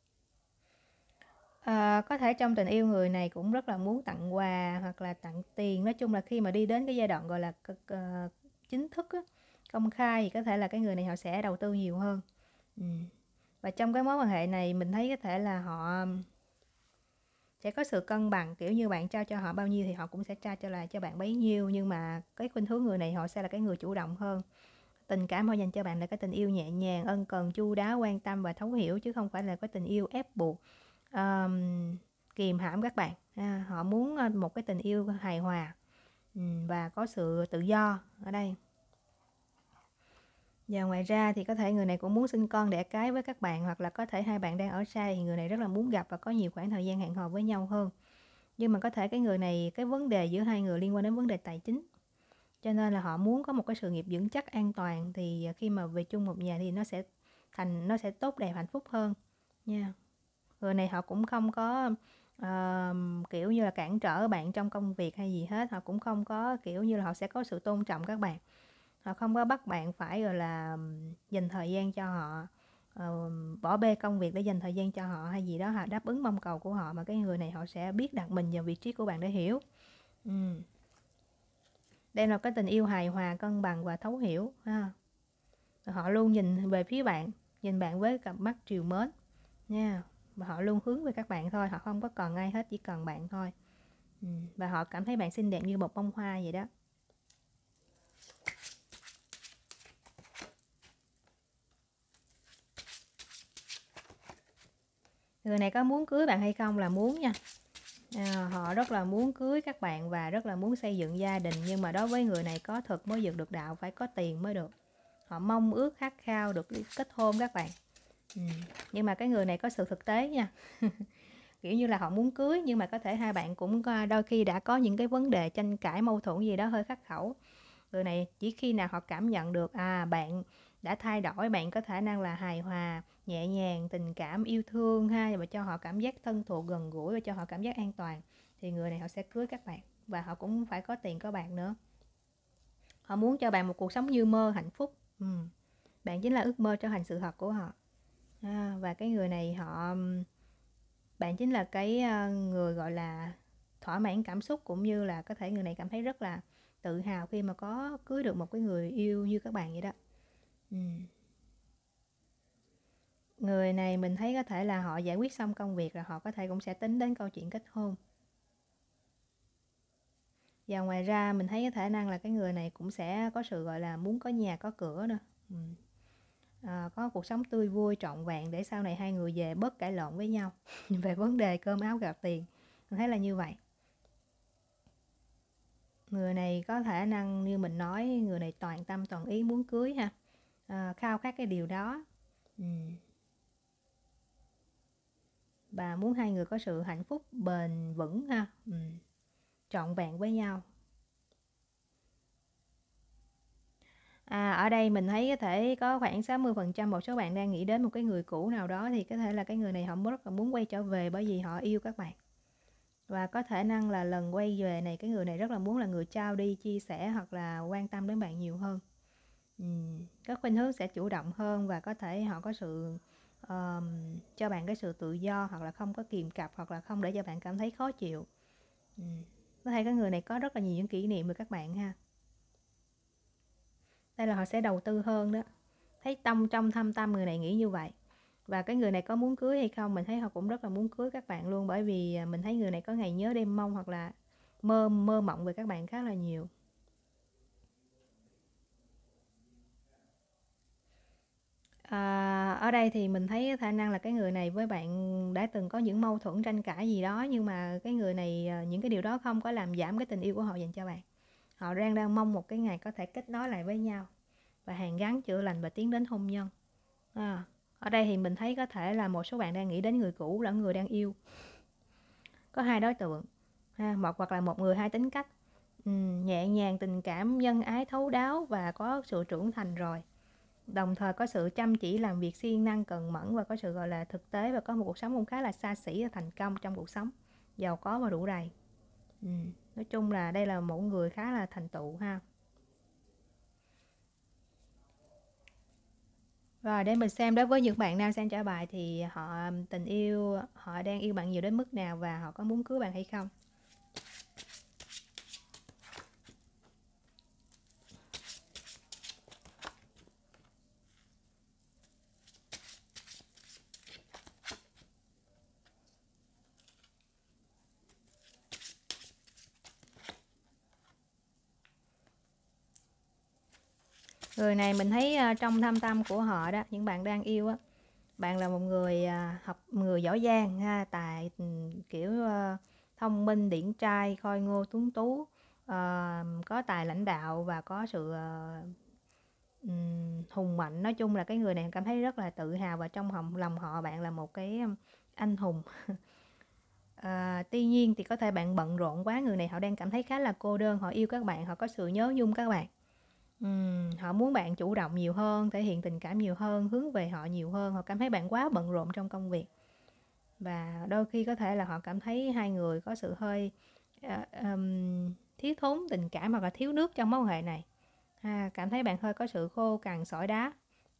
À, có thể trong tình yêu người này cũng rất là muốn tặng quà hoặc là tặng tiền. Nói chung là khi mà đi đến cái giai đoạn gọi là uh, chính thức á, công khai thì có thể là cái người này họ sẽ đầu tư nhiều hơn. ừ. Và trong cái mối quan hệ này mình thấy có thể là họ sẽ có sự cân bằng, kiểu như bạn trao cho họ bao nhiêu thì họ cũng sẽ trao cho lại cho bạn bấy nhiêu, nhưng mà cái khuynh hướng người này họ sẽ là cái người chủ động hơn. Tình cảm họ dành cho bạn là cái tình yêu nhẹ nhàng, ân cần, chu đáo, quan tâm và thấu hiểu, chứ không phải là cái tình yêu ép buộc, um, kìm hãm các bạn. À, họ muốn một cái tình yêu hài hòa um, và có sự tự do ở đây. Và ngoài ra thì có thể người này cũng muốn sinh con đẻ cái với các bạn, hoặc là có thể hai bạn đang ở xa thì người này rất là muốn gặp và có nhiều khoảng thời gian hẹn hò với nhau hơn. Nhưng mà có thể cái người này, cái vấn đề giữa hai người liên quan đến vấn đề tài chính, cho nên là họ muốn có một cái sự nghiệp vững chắc, an toàn, thì khi mà về chung một nhà thì nó sẽ thành nó sẽ tốt đẹp, hạnh phúc hơn nha. Người này họ cũng không có uh, kiểu như là cản trở bạn trong công việc hay gì hết, họ cũng không có kiểu như là họ sẽ có sự tôn trọng các bạn. Họ không có bắt bạn phải gọi là dành thời gian cho họ, uh, bỏ bê công việc để dành thời gian cho họ hay gì đó, họ đáp ứng mong cầu của họ, mà cái người này họ sẽ biết đặt mình vào vị trí của bạn để hiểu. ừ. Đây là cái tình yêu hài hòa, cân bằng và thấu hiểu ha. Họ luôn nhìn về phía bạn, nhìn bạn với cặp mắt trìu mến nha. Và họ luôn hướng về các bạn thôi, họ không có cần ai hết, chỉ cần bạn thôi. ừ. Và họ cảm thấy bạn xinh đẹp như một bông hoa vậy đó. Người này có muốn cưới bạn hay không là muốn nha. à, họ rất là muốn cưới các bạn và rất là muốn xây dựng gia đình, nhưng mà đối với người này có thực mới dựng được đạo, phải có tiền mới được. Họ mong ước khát khao được kết hôn các bạn. ừ. Nhưng mà cái người này có sự thực tế nha. Kiểu như là họ muốn cưới nhưng mà có thể hai bạn cũng đôi khi đã có những cái vấn đề tranh cãi mâu thuẫn gì đó hơi khắc khẩu. Người này chỉ khi nào họ cảm nhận được à bạn đã thay đổi, bạn có khả năng là hài hòa, nhẹ nhàng, tình cảm, yêu thương ha, và cho họ cảm giác thân thuộc, gần gũi và cho họ cảm giác an toàn, thì người này họ sẽ cưới các bạn. Và họ cũng phải có tiền có bạc nữa. Họ muốn cho bạn một cuộc sống như mơ, hạnh phúc. ừ. Bạn chính là ước mơ trở thành sự thật của họ. à, và cái người này họ bạn chính là cái người gọi là thỏa mãn cảm xúc, cũng như là có thể người này cảm thấy rất là tự hào khi mà có cưới được một cái người yêu như các bạn vậy đó. ừ. Người này mình thấy có thể là họ giải quyết xong công việc rồi họ có thể cũng sẽ tính đến câu chuyện kết hôn. Và ngoài ra mình thấy có khả năng là cái người này cũng sẽ có sự gọi là muốn có nhà có cửa nữa. ừ. à, có cuộc sống tươi vui trọn vẹn để sau này hai người về bớt cãi lộn với nhau về vấn đề cơm áo gạo tiền. Mình thấy là như vậy. Người này có khả năng như mình nói, người này toàn tâm toàn ý muốn cưới ha, à, khao khát cái điều đó. ừ. Và muốn hai người có sự hạnh phúc bền vững ha, ừ. trọn vẹn với nhau. À, ở đây mình thấy có thể có khoảng sáu mươi phần trăm một số bạn đang nghĩ đến một cái người cũ nào đó, thì có thể là cái người này họ rất là muốn quay trở về bởi vì họ yêu các bạn. Và có thể năng là lần quay về này cái người này rất là muốn là người trao đi, chia sẻ hoặc là quan tâm đến bạn nhiều hơn. ừ. Có khuynh hướng sẽ chủ động hơn và có thể họ có sự um, cho bạn cái sự tự do, hoặc là không có kìm cặp, hoặc là không để cho bạn cảm thấy khó chịu. ừ. Có thể cái người này có rất là nhiều những kỷ niệm với các bạn ha. Đây là họ sẽ đầu tư hơn đó. Thấy tâm trong thâm tâm người này nghĩ như vậy. Và cái người này có muốn cưới hay không, mình thấy họ cũng rất là muốn cưới các bạn luôn. Bởi vì mình thấy người này có ngày nhớ đêm mong, hoặc là mơ mơ mộng về các bạn khá là nhiều. À, ở đây thì mình thấy khả năng là cái người này với bạn đã từng có những mâu thuẫn tranh cãi gì đó, nhưng mà cái người này những cái điều đó không có làm giảm cái tình yêu của họ dành cho bạn. Họ đang đang mong một cái ngày có thể kết nối lại với nhau và hàn gắn chữa lành và tiến đến hôn nhân. À, ở đây thì mình thấy có thể là một số bạn đang nghĩ đến người cũ lẫn người đang yêu. Có hai đối tượng ha, một hoặc là một người hai tính cách, ừ, nhẹ nhàng, tình cảm, nhân ái, thấu đáo và có sự trưởng thành rồi. Đồng thời có sự chăm chỉ làm việc, siêng năng, cần mẫn và có sự gọi là thực tế, và có một cuộc sống cũng khá là xa xỉ và thành công trong cuộc sống, giàu có và đủ đầy. ừ. Nói chung là đây là một người khá là thành tựu ha. Rồi để mình xem đối với những bạn nam sang trả bài thì họ tình yêu, họ đang yêu bạn nhiều đến mức nào và họ có muốn cưới bạn hay không. Người này mình thấy trong thâm tâm của họ đó, những bạn đang yêu á, bạn là một người học người giỏi giang ha, tài kiểu thông minh, điển trai, khôi ngô, tuấn tú, uh, có tài lãnh đạo và có sự uh, hùng mạnh. Nói chung là cái người này cảm thấy rất là tự hào và trong lòng họ bạn là một cái anh hùng. À, tuy nhiên thì có thể bạn bận rộn quá, người này họ đang cảm thấy khá là cô đơn, họ yêu các bạn, họ có sự nhớ nhung các bạn. Uhm, họ muốn bạn chủ động nhiều hơn, thể hiện tình cảm nhiều hơn, hướng về họ nhiều hơn. Họ cảm thấy bạn quá bận rộn trong công việc. Và đôi khi có thể là họ cảm thấy hai người có sự hơi uh, um, thiếu thốn tình cảm hoặc là thiếu nước trong mối quan hệ này. À, cảm thấy bạn hơi có sự khô cằn sỏi đá.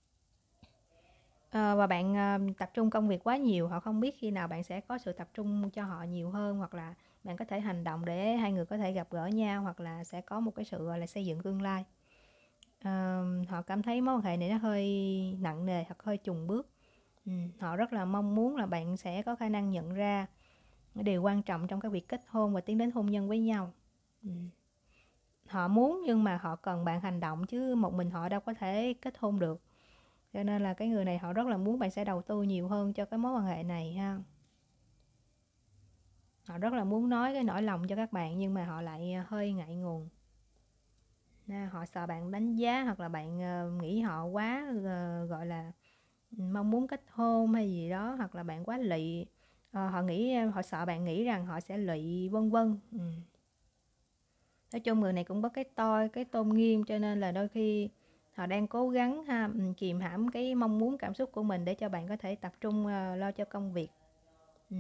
À, và bạn uh, tập trung công việc quá nhiều, họ không biết khi nào bạn sẽ có sự tập trung cho họ nhiều hơn, hoặc là bạn có thể hành động để hai người có thể gặp gỡ nhau, hoặc là sẽ có một cái sự gọi là xây dựng tương lai. Uh, họ cảm thấy mối quan hệ này nó hơi nặng nề hoặc hơi chùng bước. ừ, họ rất là mong muốn là bạn sẽ có khả năng nhận ra điều quan trọng trong cái việc kết hôn và tiến đến hôn nhân với nhau. ừ. Họ muốn nhưng mà họ cần bạn hành động, chứ một mình họ đâu có thể kết hôn được. Cho nên là cái người này họ rất là muốn bạn sẽ đầu tư nhiều hơn cho cái mối quan hệ này ha. Họ rất là muốn nói cái nỗi lòng cho các bạn nhưng mà họ lại hơi ngại ngùng. Họ sợ bạn đánh giá hoặc là bạn nghĩ họ quá gọi là mong muốn kết hôn hay gì đó, hoặc là bạn quá lị. Họ nghĩ họ sợ bạn nghĩ rằng họ sẽ lị vân vân. Ừ. Nói chung người này cũng có cái tôi, cái tôn nghiêm, cho nên là đôi khi họ đang cố gắng ha, kìm hãm cái mong muốn cảm xúc của mình để cho bạn có thể tập trung uh, lo cho công việc. Ừ.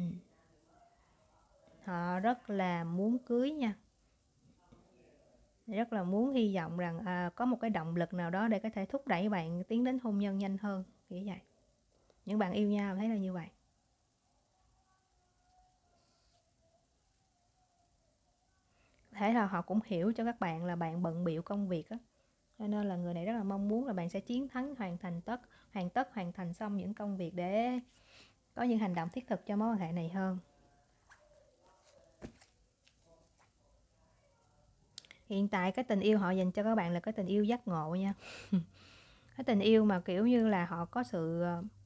Họ rất là muốn cưới nha, rất là muốn, hy vọng rằng à, có một cái động lực nào đó để có thể thúc đẩy bạn tiến đến hôn nhân nhanh hơn, kiểu vậy. Những bạn yêu nhau thấy là như vậy. Thế là họ cũng hiểu cho các bạn là bạn bận bịu công việc á, cho nên là người này rất là mong muốn là bạn sẽ chiến thắng, hoàn thành tất, hoàn tất, hoàn thành xong những công việc để có những hành động thiết thực cho mối quan hệ này hơn. Hiện tại cái tình yêu họ dành cho các bạn là cái tình yêu giác ngộ nha. Cái tình yêu mà kiểu như là họ có sự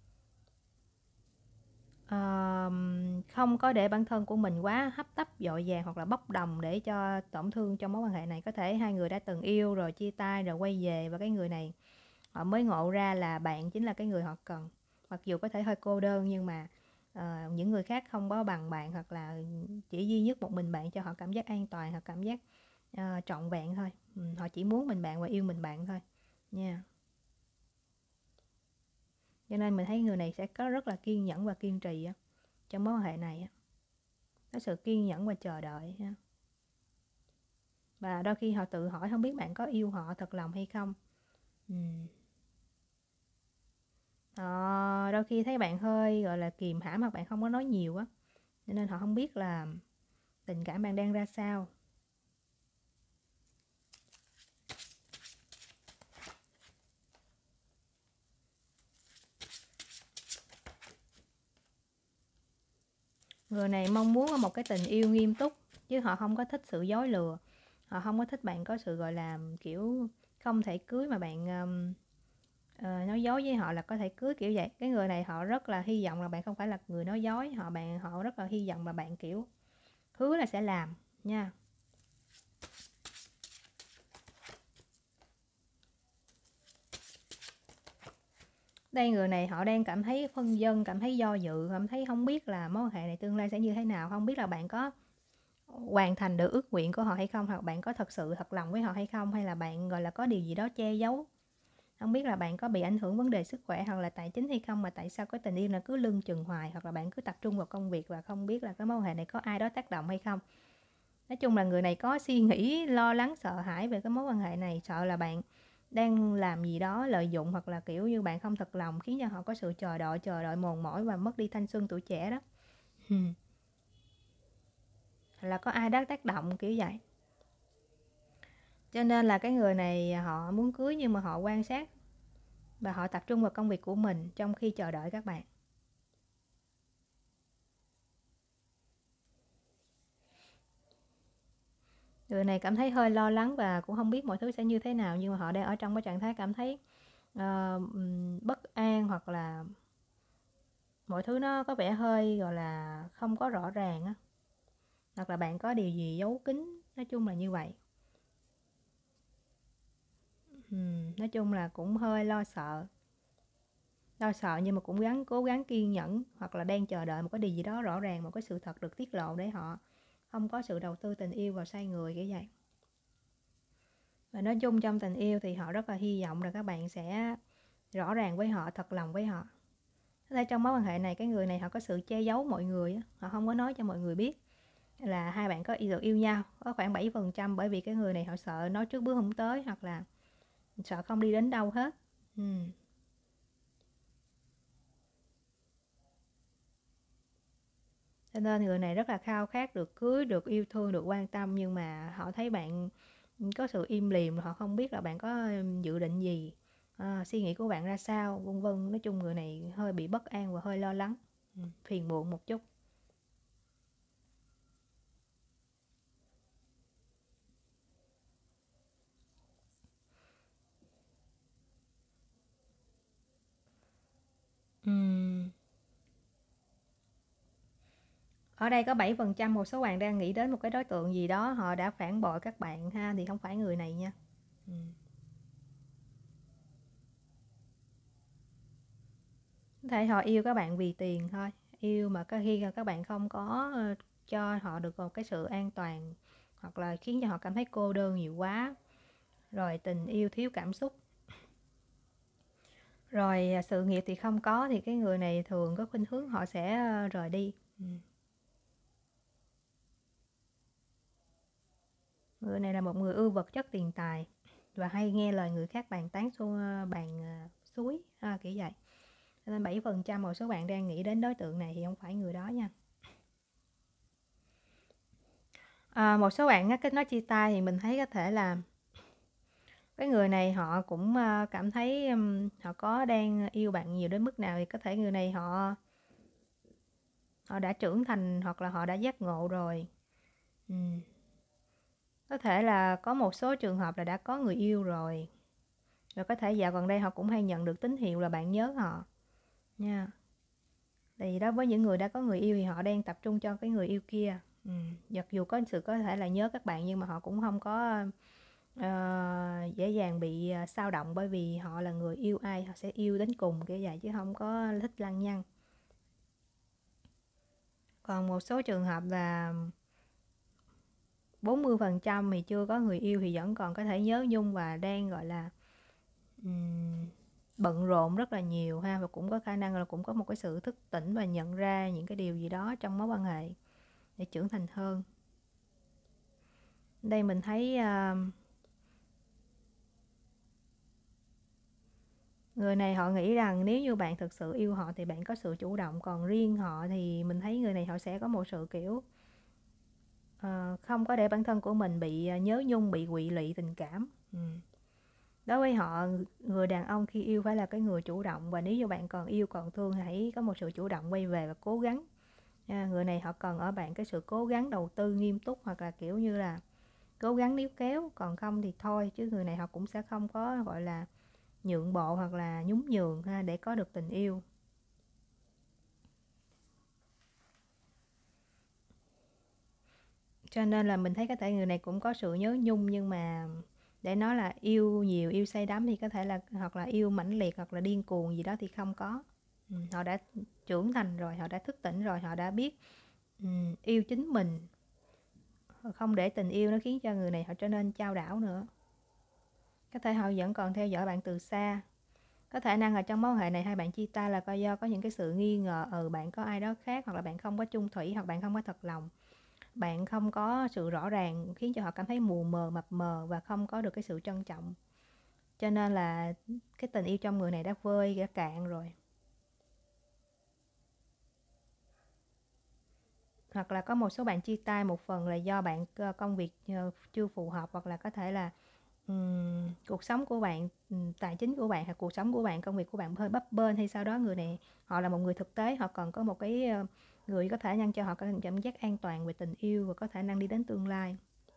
uh, không có để bản thân của mình quá hấp tấp vội vàng hoặc là bốc đồng để cho tổn thương trong mối quan hệ này. Có thể hai người đã từng yêu rồi chia tay rồi quay về, và cái người này họ mới ngộ ra là bạn chính là cái người họ cần. Mặc dù có thể hơi cô đơn nhưng mà uh, những người khác không có bằng bạn, hoặc là chỉ duy nhất một mình bạn cho họ cảm giác an toàn hoặc cảm giác uh, trọn vẹn thôi. Ừ, họ chỉ muốn mình bạn và yêu mình bạn thôi nha. Yeah. Cho nên mình thấy người này sẽ có rất là kiên nhẫn và kiên trì á, trong mối quan hệ này á. Có sự kiên nhẫn và chờ đợi ha. Và đôi khi họ tự hỏi không biết bạn có yêu họ thật lòng hay không. Ừ. Họ đôi khi thấy bạn hơi gọi là kìm hãm hoặc bạn không có nói nhiều á, cho nên họ không biết là tình cảm bạn đang ra sao. Người này mong muốn một cái tình yêu nghiêm túc, chứ họ không có thích sự dối lừa. Họ không có thích bạn có sự gọi là kiểu không thể cưới mà bạn um, uh, nói dối với họ là có thể cưới, kiểu vậy. Cái người này họ rất là hy vọng là bạn không phải là người nói dối. Họ bạn họ rất là hy vọng là bạn kiểu hứa là sẽ làm nha. Đây, người này họ đang cảm thấy phân vân, cảm thấy do dự, cảm thấy không biết là mối quan hệ này tương lai sẽ như thế nào, không biết là bạn có hoàn thành được ước nguyện của họ hay không, hoặc bạn có thật sự thật lòng với họ hay không, hay là bạn gọi là có điều gì đó che giấu. Không biết là bạn có bị ảnh hưởng vấn đề sức khỏe hoặc là tài chính hay không, mà tại sao cái tình yêu này cứ lưng chừng hoài, hoặc là bạn cứ tập trung vào công việc và không biết là cái mối quan hệ này có ai đó tác động hay không. Nói chung là người này có suy nghĩ, lo lắng, sợ hãi về cái mối quan hệ này, sợ là bạn đang làm gì đó lợi dụng, hoặc là kiểu như bạn không thật lòng, khiến cho họ có sự chờ đợi, chờ đợi mòn mỏi và mất đi thanh xuân tuổi trẻ đó. Là có ai đó tác động kiểu vậy. Cho nên là cái người này họ muốn cưới nhưng mà họ quan sát và họ tập trung vào công việc của mình trong khi chờ đợi các bạn. Người này cảm thấy hơi lo lắng và cũng không biết mọi thứ sẽ như thế nào, nhưng mà họ đang ở trong cái trạng thái cảm thấy uh, bất an, hoặc là mọi thứ nó có vẻ hơi gọi là không có rõ ràng á, hoặc là bạn có điều gì giấu kín. Nói chung là như vậy. uhm, nói chung là cũng hơi lo sợ lo sợ nhưng mà cũng gắng cố gắng kiên nhẫn, hoặc là đang chờ đợi một cái điều gì đó rõ ràng, một cái sự thật được tiết lộ để họ không có sự đầu tư tình yêu vào sai người, kiểu vậy. Và nói chung trong tình yêu thì họ rất là hy vọng là các bạn sẽ rõ ràng với họ, thật lòng với họ. Có thể trong mối quan hệ này cái người này họ có sự che giấu mọi người, họ không có nói cho mọi người biết là hai bạn có được yêu nhau, có khoảng bảy phần trăm, bởi vì cái người này họ sợ nói trước bước không tới, hoặc là sợ không đi đến đâu hết. ừ. Cho nên người này rất là khao khát được cưới, được yêu thương, được quan tâm, nhưng mà họ thấy bạn có sự im lìm, họ không biết là bạn có dự định gì, à, suy nghĩ của bạn ra sao, vân vân. Nói chung người này hơi bị bất an và hơi lo lắng, phiền muộn một chút. Uhm. Ở đây có bảy phần trăm một số bạn đang nghĩ đến một cái đối tượng gì đó họ đã phản bội các bạn ha, thì không phải người này nha. Ừ. Có thể họ yêu các bạn vì tiền thôi, yêu mà có khi các bạn không có cho họ được một cái sự an toàn, hoặc là khiến cho họ cảm thấy cô đơn nhiều quá, rồi tình yêu thiếu cảm xúc, rồi sự nghiệp thì không có, thì cái người này thường có khuynh hướng họ sẽ rời đi. Ừ. Người này là một người ưa vật chất tiền tài và hay nghe lời người khác bàn tán xu bàn suối ha, kiểu vậy. Nên bảy phần trăm một số bạn đang nghĩ đến đối tượng này thì không phải người đó nha. À, một số bạn kết nối chia tay thì mình thấy có thể là cái người này họ cũng cảm thấy họ có đang yêu bạn nhiều đến mức nào, thì có thể người này họ họ đã trưởng thành hoặc là họ đã giác ngộ rồi. Ừ. Có thể là có một số trường hợp là đã có người yêu rồi, rồi có thể dạo gần đây họ cũng hay nhận được tín hiệu là bạn nhớ họ nha. Thì đó, với những người đã có người yêu thì họ đang tập trung cho cái người yêu kia. Ừ. Mặc dù có sự có thể là nhớ các bạn, nhưng mà họ cũng không có uh, dễ dàng bị uh, sao động, bởi vì họ là người yêu ai họ sẽ yêu đến cùng kiểu vậy, chứ không có thích lăng nhăng. Còn một số trường hợp là bốn mươi phần trăm thì chưa có người yêu thì vẫn còn có thể nhớ nhung và đang gọi là um, bận rộn rất là nhiều ha, và cũng có khả năng là cũng có một cái sự thức tỉnh và nhận ra những cái điều gì đó trong mối quan hệ để trưởng thành hơn. Đây mình thấy uh, người này họ nghĩ rằng nếu như bạn thực sự yêu họ thì bạn có sự chủ động, còn riêng họ thì mình thấy người này họ sẽ có một sự kiểu uh, không có để bản thân của mình bị nhớ nhung, bị quỵ lụy tình cảm. Ừ. Đối với họ, người đàn ông khi yêu phải là cái người chủ động, và nếu như bạn còn yêu còn thương, hãy có một sự chủ động quay về và cố gắng. À, người này họ cần ở bạn cái sự cố gắng đầu tư nghiêm túc, hoặc là kiểu như là cố gắng níu kéo, còn không thì thôi, chứ người này họ cũng sẽ không có gọi là nhượng bộ hoặc là nhún nhường ha, để có được tình yêu. Cho nên là mình thấy có thể người này cũng có sự nhớ nhung, nhưng mà để nói là yêu nhiều, yêu say đắm thì có thể là, hoặc là yêu mãnh liệt hoặc là điên cuồng gì đó thì không có. Ừ, họ đã trưởng thành rồi, họ đã thức tỉnh rồi, họ đã biết um, yêu chính mình, không để tình yêu nó khiến cho người này họ trở nên chao đảo nữa. Có thể họ vẫn còn theo dõi bạn từ xa. Có khả năng là trong mối quan hệ này hai bạn chia tay là do có những cái sự nghi ngờ, ừ bạn có ai đó khác, hoặc là bạn không có chung thủy, hoặc bạn không có thật lòng, bạn không có sự rõ ràng, khiến cho họ cảm thấy mù mờ, mập mờ và không có được cái sự trân trọng. Cho nên là cái tình yêu trong người này đã vơi, đã cạn rồi. Hoặc là có một số bạn chia tay một phần là do bạn công việc chưa phù hợp, hoặc là có thể là um, cuộc sống của bạn, um, tài chính của bạn, hoặc cuộc sống của bạn, công việc của bạn hơi bấp bênh, hay sau đó người này họ là một người thực tế, họ còn có một cái uh, người có thể nhân cho họ có cảm giác an toàn về tình yêu và có khả năng đi đến tương lai.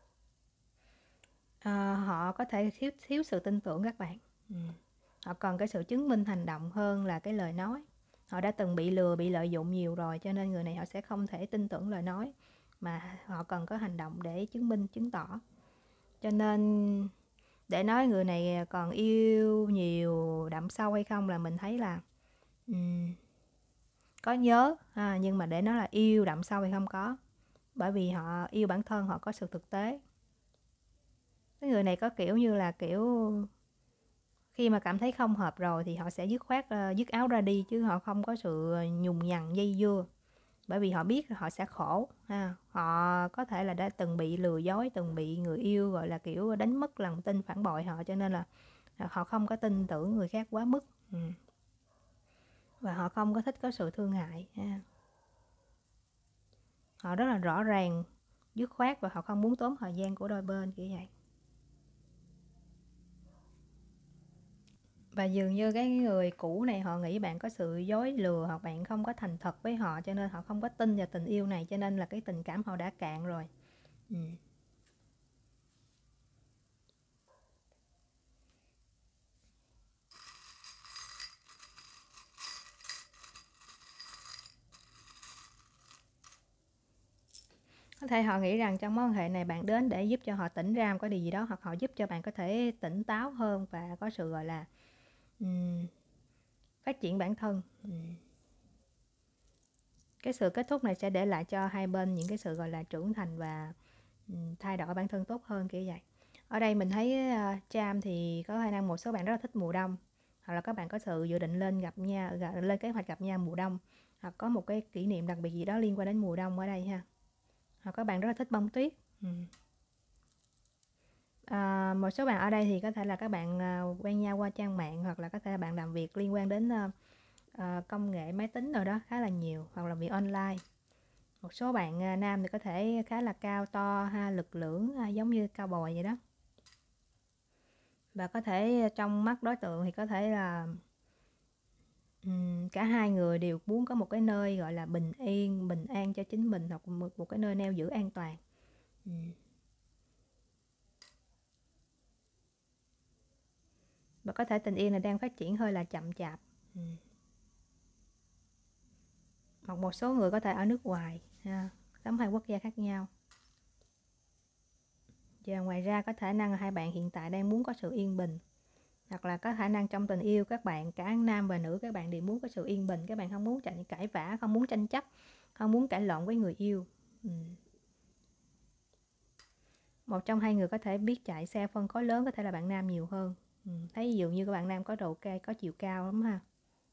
À, họ có thể thiếu thiếu sự tin tưởng các bạn. Ừ. Họ cần cái sự chứng minh hành động hơn là cái lời nói. Họ đã từng bị lừa, bị lợi dụng nhiều rồi, cho nên người này họ sẽ không thể tin tưởng lời nói, mà họ cần có hành động để chứng minh, chứng tỏ. Cho nên để nói người này còn yêu nhiều, đậm sâu hay không là mình thấy là um, có nhớ ha, nhưng mà để nói là yêu đậm sâu hay không có, bởi vì họ yêu bản thân, họ có sự thực tế. Cái người này có kiểu như là kiểu khi mà cảm thấy không hợp rồi thì họ sẽ dứt khoát uh, dứt áo ra đi, chứ họ không có sự nhùng nhằn dây dưa, bởi vì họ biết họ sẽ khổ ha. Họ có thể là đã từng bị lừa dối, từng bị người yêu gọi là kiểu đánh mất lòng tin, phản bội họ, cho nên là họ không có tin tưởng người khác quá mức. Ừ. Và họ không có thích có sự thương hại ha. Họ rất là rõ ràng, dứt khoát, và họ không muốn tốn thời gian của đôi bên kiểu vậy. Và dường như cái người cũ này họ nghĩ bạn có sự dối lừa, hoặc bạn không có thành thật với họ, cho nên họ không có tin vào tình yêu này, cho nên là cái tình cảm họ đã cạn rồi. Ừ. Có thể họ nghĩ rằng trong mối quan hệ này bạn đến để giúp cho họ tỉnh ra một cái điều gì đó, hoặc họ giúp cho bạn có thể tỉnh táo hơn và có sự gọi là um, phát triển bản thân. um. Cái sự kết thúc này sẽ để lại cho hai bên những cái sự gọi là trưởng thành và um, thay đổi bản thân tốt hơn, kiểu vậy. Ở đây mình thấy uh, Cham thì có khả năng một số bạn rất là thích mùa đông, hoặc là các bạn có sự dự định lên gặp nhau, lên kế hoạch gặp nhau mùa đông, hoặc có một cái kỷ niệm đặc biệt gì đó liên quan đến mùa đông ở đây ha. Hoặc các bạn rất là thích bông tuyết. ừ. à, Một số bạn ở đây thì có thể là các bạn uh, quen nhau qua trang mạng, hoặc là có thể là bạn làm việc liên quan đến uh, uh, công nghệ máy tính rồi đó khá là nhiều, hoặc là việc online. Một số bạn uh, nam thì có thể khá là cao to ha, lực lưỡng uh, giống như cao bồi vậy đó. Và có thể trong mắt đối tượng thì có thể là um, cả hai người đều muốn có một cái nơi gọi là bình yên, bình an cho chính mình, hoặc một, một cái nơi neo giữ an toàn. um. Và có thể tình yêu này đang phát triển hơi là chậm chạp. um. Hoặc một số người có thể ở nước ngoài ha, sống hai quốc gia khác nhau. Và ngoài ra có khả năng là hai bạn hiện tại đang muốn có sự yên bình, hoặc là có khả năng trong tình yêu các bạn, cả nam và nữ, các bạn đều muốn có sự yên bình. Các bạn không muốn chạy cãi vã, không muốn tranh chấp, không muốn cãi lộn với người yêu. ừ. Một trong hai người có thể biết chạy xe phân khối lớn, có thể là bạn nam nhiều hơn. ừ. Thấy dường như các bạn nam có độ cao, có chiều cao lắm ha.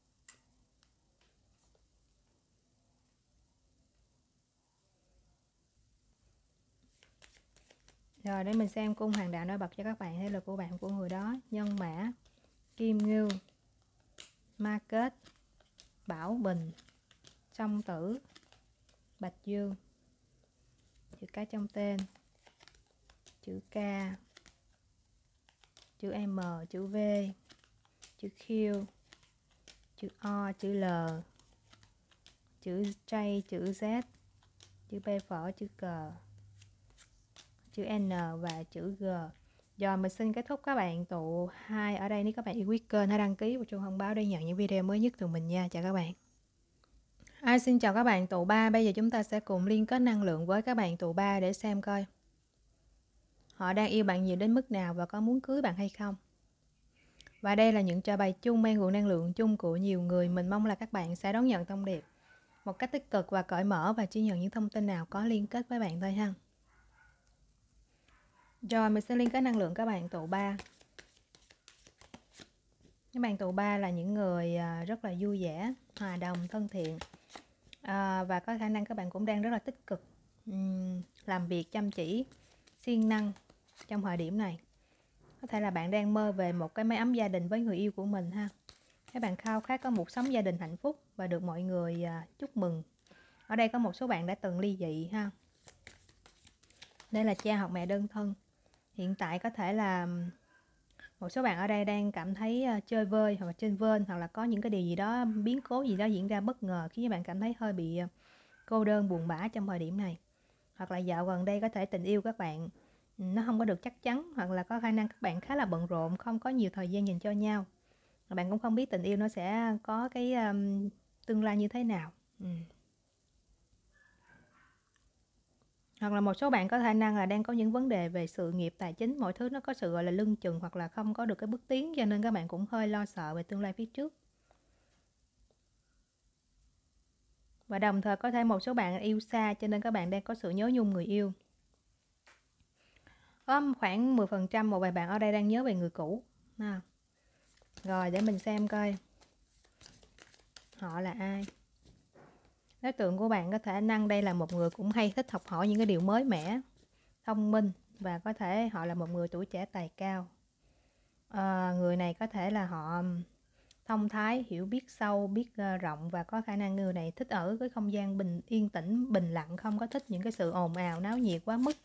Rồi để mình xem cung hoàng đạo nổi bật cho các bạn thế lực của bạn, của người đó. Nhân mã, kim ngưu, ma kết, bảo bình, song tử, bạch dương, chữ cái trong tên, chữ K, chữ M, chữ V, chữ Q, chữ O, chữ L, chữ J, chữ Z, chữ P phở, chữ cờ, chữ N và chữ G. Rồi mình xin kết thúc các bạn tụ hai ở đây. Nếu các bạn yêu quý kênh, hãy đăng ký và chuông thông báo để nhận những video mới nhất từ mình nha. Chào các bạn. À, xin chào các bạn tụ ba. Bây giờ chúng ta sẽ cùng liên kết năng lượng với các bạn tụ ba để xem coi họ đang yêu bạn nhiều đến mức nào và có muốn cưới bạn hay không. Và đây là những trò bài chung mang nguồn năng lượng chung của nhiều người. Mình mong là các bạn sẽ đón nhận thông điệp một cách tích cực và cởi mở, và chỉ nhận những thông tin nào có liên kết với bạn thôi ha. Rồi mình sẽ liên kết năng lượng các bạn tụ ba. Các bạn tụ ba là những người rất là vui vẻ, hòa đồng, thân thiện, à, và có khả năng các bạn cũng đang rất là tích cực, um, làm việc chăm chỉ, siêng năng trong thời điểm này. Có thể là bạn đang mơ về một cái mái ấm gia đình với người yêu của mình ha. Các bạn khao khát có một sống gia đình hạnh phúc và được mọi người uh, chúc mừng. Ở đây có một số bạn đã từng ly dị ha. Đây là cha hoặc mẹ đơn thân. Hiện tại có thể là một số bạn ở đây đang cảm thấy uh, chơi vơi hoặc là trên vên, hoặc là có những cái điều gì đó, biến cố gì đó diễn ra bất ngờ khiến bạn cảm thấy hơi bị uh, cô đơn, buồn bã trong thời điểm này. Hoặc là dạo gần đây có thể tình yêu các bạn nó không có được chắc chắn, hoặc là có khả năng các bạn khá là bận rộn, không có nhiều thời gian dành cho nhau. Bạn cũng không biết tình yêu nó sẽ có cái um, tương lai như thế nào. ừ. Hoặc là một số bạn có khả năng là đang có những vấn đề về sự nghiệp, tài chính, mọi thứ nó có sự gọi là lưng chừng, hoặc là không có được cái bước tiến, cho nên các bạn cũng hơi lo sợ về tương lai phía trước. Và đồng thời có thể một số bạn yêu xa, cho nên các bạn đang có sự nhớ nhung người yêu. Có khoảng mười phần trăm một vài bạn ở đây đang nhớ về người cũ. À. Rồi để mình xem coi họ là ai. Đối tượng của bạn có khả năng đây là một người cũng hay thích học hỏi những cái điều mới mẻ, thông minh, và có thể họ là một người tuổi trẻ tài cao. À, người này có thể là họ thông thái, hiểu biết sâu, biết uh, rộng, và có khả năng người này thích ở cái không gian bình yên tĩnh, bình lặng, không có thích những cái sự ồn ào, náo nhiệt quá mức.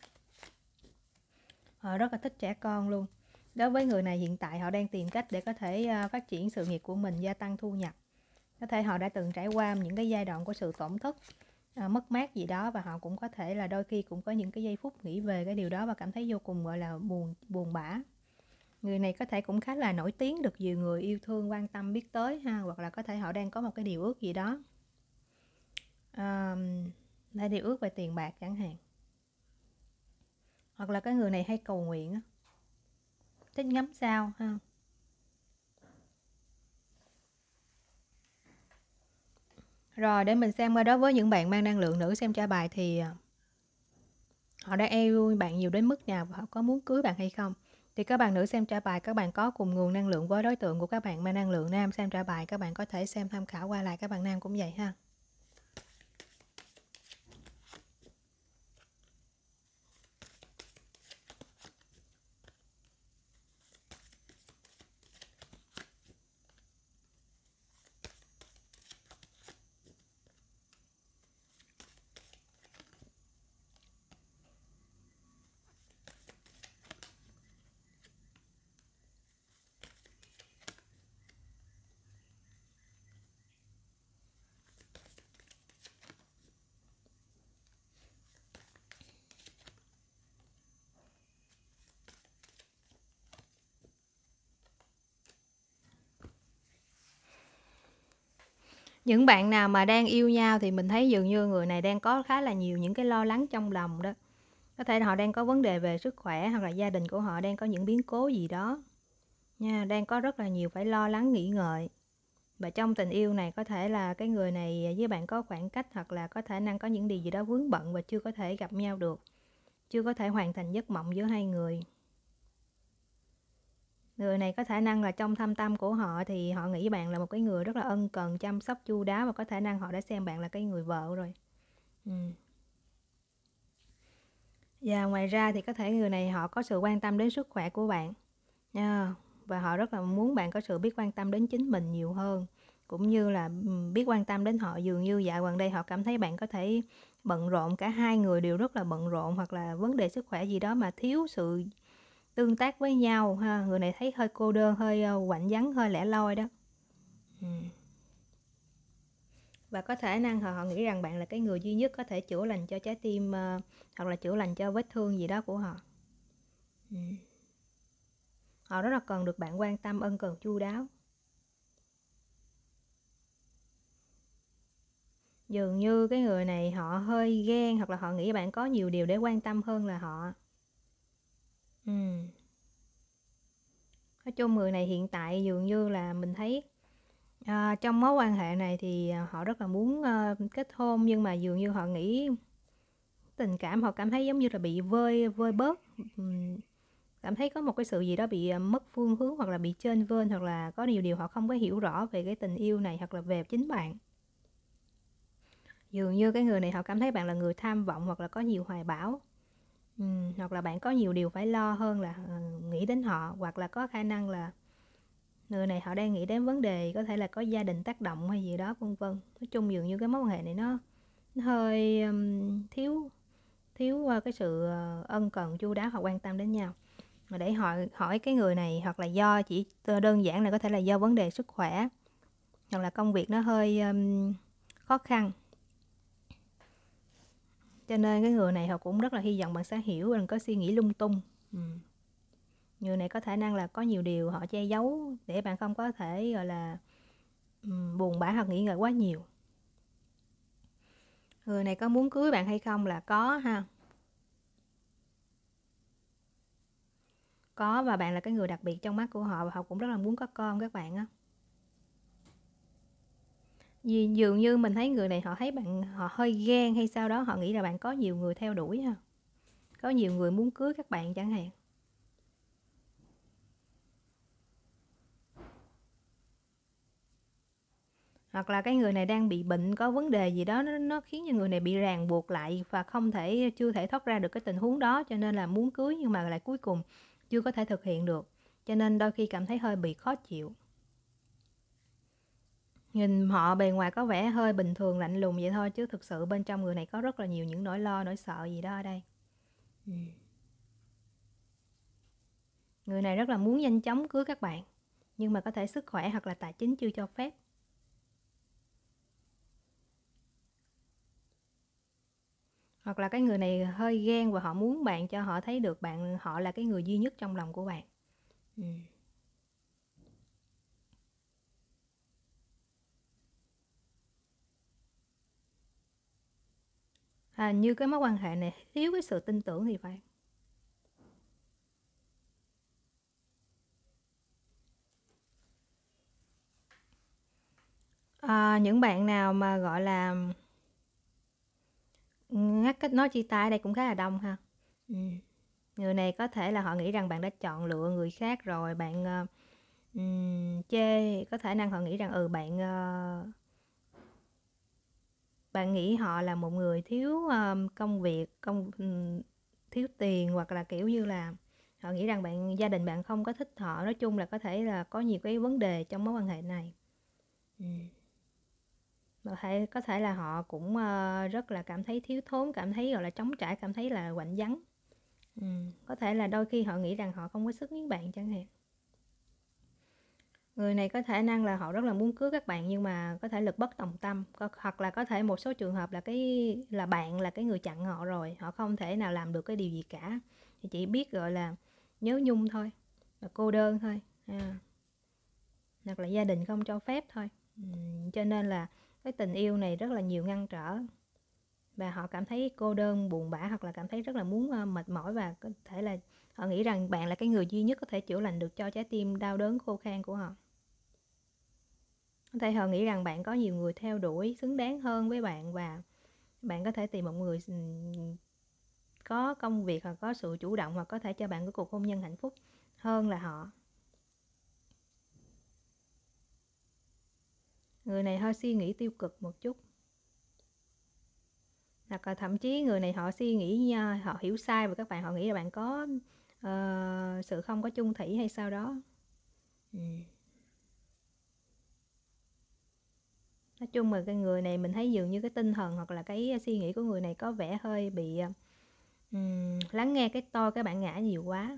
Họ rất là thích trẻ con luôn. Đối với người này hiện tại họ đang tìm cách để có thể uh, phát triển sự nghiệp của mình, gia tăng thu nhập. Có thể họ đã từng trải qua những cái giai đoạn của sự tổn thất, à, mất mát gì đó, và họ cũng có thể là đôi khi cũng có những cái giây phút nghĩ về cái điều đó và cảm thấy vô cùng gọi là buồn buồn bã. Người này có thể cũng khá là nổi tiếng, được nhiều người yêu thương quan tâm biết tới ha, hoặc là có thể họ đang có một cái điều ước gì đó, à, là điều ước về tiền bạc chẳng hạn. Hoặc là cái người này hay cầu nguyện á, thích ngắm sao ha. Rồi để mình xem qua đó với những bạn mang năng lượng nữ xem tra bài thì họ đã yêu bạn nhiều đến mức nào và họ có muốn cưới bạn hay không. Thì các bạn nữ xem tra bài, các bạn có cùng nguồn năng lượng với đối tượng của các bạn mang năng lượng nam xem tra bài, các bạn có thể xem tham khảo qua lại, các bạn nam cũng vậy ha. Những bạn nào mà đang yêu nhau thì mình thấy dường như người này đang có khá là nhiều những cái lo lắng trong lòng đó. Có thể là họ đang có vấn đề về sức khỏe hoặc là gia đình của họ đang có những biến cố gì đó nha, đang có rất là nhiều phải lo lắng nghĩ ngợi. Và trong tình yêu này có thể là cái người này với bạn có khoảng cách hoặc là có khả năng có những điều gì đó vướng bận và chưa có thể gặp nhau được, chưa có thể hoàn thành giấc mộng giữa hai người. Người này có khả năng là trong thâm tâm của họ thì họ nghĩ bạn là một cái người rất là ân cần, chăm sóc chu đáo và có khả năng họ đã xem bạn là cái người vợ rồi. Ừ. Và ngoài ra thì có thể người này họ có sự quan tâm đến sức khỏe của bạn nha. Và họ rất là muốn bạn có sự biết quan tâm đến chính mình nhiều hơn, cũng như là biết quan tâm đến họ. Dường như dạo gần đây họ cảm thấy bạn có thể bận rộn, cả hai người đều rất là bận rộn hoặc là vấn đề sức khỏe gì đó mà thiếu sự tương tác với nhau ha. Người này thấy hơi cô đơn, hơi quạnh vắng, hơi lẻ loi đó. Ừ. Và có thể năng họ, họ nghĩ rằng bạn là cái người duy nhất có thể chữa lành cho trái tim uh, hoặc là chữa lành cho vết thương gì đó của họ. Ừ. Họ rất là cần được bạn quan tâm, ân cần, chu đáo. Dường như cái người này họ hơi ghen hoặc là họ nghĩ bạn có nhiều điều để quan tâm hơn là họ. Ừ. Nói chung người này hiện tại dường như là mình thấy à, trong mối quan hệ này thì họ rất là muốn uh, kết hôn, nhưng mà dường như họ nghĩ tình cảm họ cảm thấy giống như là bị vơi vơi bớt. Ừ. Cảm thấy có một cái sự gì đó bị mất phương hướng hoặc là bị chênh vênh, hoặc là có nhiều điều họ không có hiểu rõ về cái tình yêu này hoặc là về chính bạn. Dường như cái người này họ cảm thấy bạn là người tham vọng hoặc là có nhiều hoài bão. Ừ, hoặc là bạn có nhiều điều phải lo hơn là uh, nghĩ đến họ, hoặc là có khả năng là người này họ đang nghĩ đến vấn đề có thể là có gia đình tác động hay gì đó vân vân. Nói chung dường như cái mối quan hệ này nó, nó hơi um, thiếu thiếu uh, cái sự uh, ân cần chu đáo hoặc quan tâm đến nhau. Mà để hỏi hỏi cái người này, hoặc là do chỉ đơn giản là có thể là do vấn đề sức khỏe hoặc là công việc nó hơi um, khó khăn, cho nên cái người này họ cũng rất là hy vọng bạn sẽ hiểu, đừng có suy nghĩ lung tung. Ừ. Người này có khả năng là có nhiều điều họ che giấu để bạn không có thể gọi là um, buồn bã hoặc nghĩ ngợi quá nhiều. Người này có muốn cưới bạn hay không là có ha. Có, và bạn là cái người đặc biệt trong mắt của họ và họ cũng rất là muốn có con các bạn á. Vì dường như mình thấy người này họ thấy bạn họ hơi ghen hay sao đó, họ nghĩ là bạn có nhiều người theo đuổi ha. Có nhiều người muốn cưới các bạn chẳng hạn. Hoặc là cái người này đang bị bệnh, có vấn đề gì đó nó, nó khiến cho người này bị ràng buộc lại và không thể chưa thể thoát ra được cái tình huống đó, cho nên là muốn cưới nhưng mà lại cuối cùng chưa có thể thực hiện được. Cho nên đôi khi cảm thấy hơi bị khó chịu. Nhìn họ bề ngoài có vẻ hơi bình thường lạnh lùng vậy thôi, chứ thực sự bên trong người này có rất là nhiều những nỗi lo, nỗi sợ gì đó ở đây. Ừ. Người này rất là muốn nhanh chóng cưới các bạn, nhưng mà có thể sức khỏe hoặc là tài chính chưa cho phép. Hoặc là cái người này hơi ghen và họ muốn bạn cho họ thấy được bạn họ là cái người duy nhất trong lòng của bạn. Ừ. À, như cái mối quan hệ này thiếu cái sự tin tưởng thì phải. À, những bạn nào mà gọi là ngắt kết nối chia tay ở đây cũng khá là đông ha. Ừ. Người này có thể là họ nghĩ rằng bạn đã chọn lựa người khác rồi, bạn uh, um, chê, có khả năng họ nghĩ rằng ừ bạn uh, bạn nghĩ họ là một người thiếu um, công việc, công um, thiếu tiền, hoặc là kiểu như là họ nghĩ rằng bạn gia đình bạn không có thích họ. Nói chung là có thể là có nhiều cái vấn đề trong mối quan hệ này. Ừ. Có thể, có thể là họ cũng uh, rất là cảm thấy thiếu thốn, cảm thấy gọi là trống trải, cảm thấy là quạnh vắng. Ừ. Có thể là đôi khi họ nghĩ rằng họ không có sức với bạn chẳng hạn. Người này có khả năng là họ rất là muốn cưới các bạn, nhưng mà có thể lực bất tòng tâm, hoặc là có thể một số trường hợp là cái là bạn là cái người chặn họ rồi, họ không thể nào làm được cái điều gì cả, thì chỉ biết gọi là nhớ nhung thôi, là cô đơn thôi, à, hoặc là gia đình không cho phép thôi. Ừ, cho nên là cái tình yêu này rất là nhiều ngăn trở, và họ cảm thấy cô đơn, buồn bã, hoặc là cảm thấy rất là muốn uh, mệt mỏi, và có thể là họ nghĩ rằng bạn là cái người duy nhất có thể chữa lành được cho trái tim đau đớn khô khan của họ. Có thể họ nghĩ rằng bạn có nhiều người theo đuổi xứng đáng hơn với bạn, và bạn có thể tìm một người có công việc hoặc có sự chủ động, hoặc có thể cho bạn cái cuộc hôn nhân hạnh phúc hơn là họ. Người này hơi suy nghĩ tiêu cực một chút, hoặc là thậm chí người này họ suy nghĩ, họ hiểu sai về các bạn, họ nghĩ là bạn có uh, sự không có chung thủy hay sao đó. Ừ. Nói chung là cái người này mình thấy dường như cái tinh thần hoặc là cái suy nghĩ của người này có vẻ hơi bị um, lắng nghe cái tôi, cái bản ngã nhiều quá.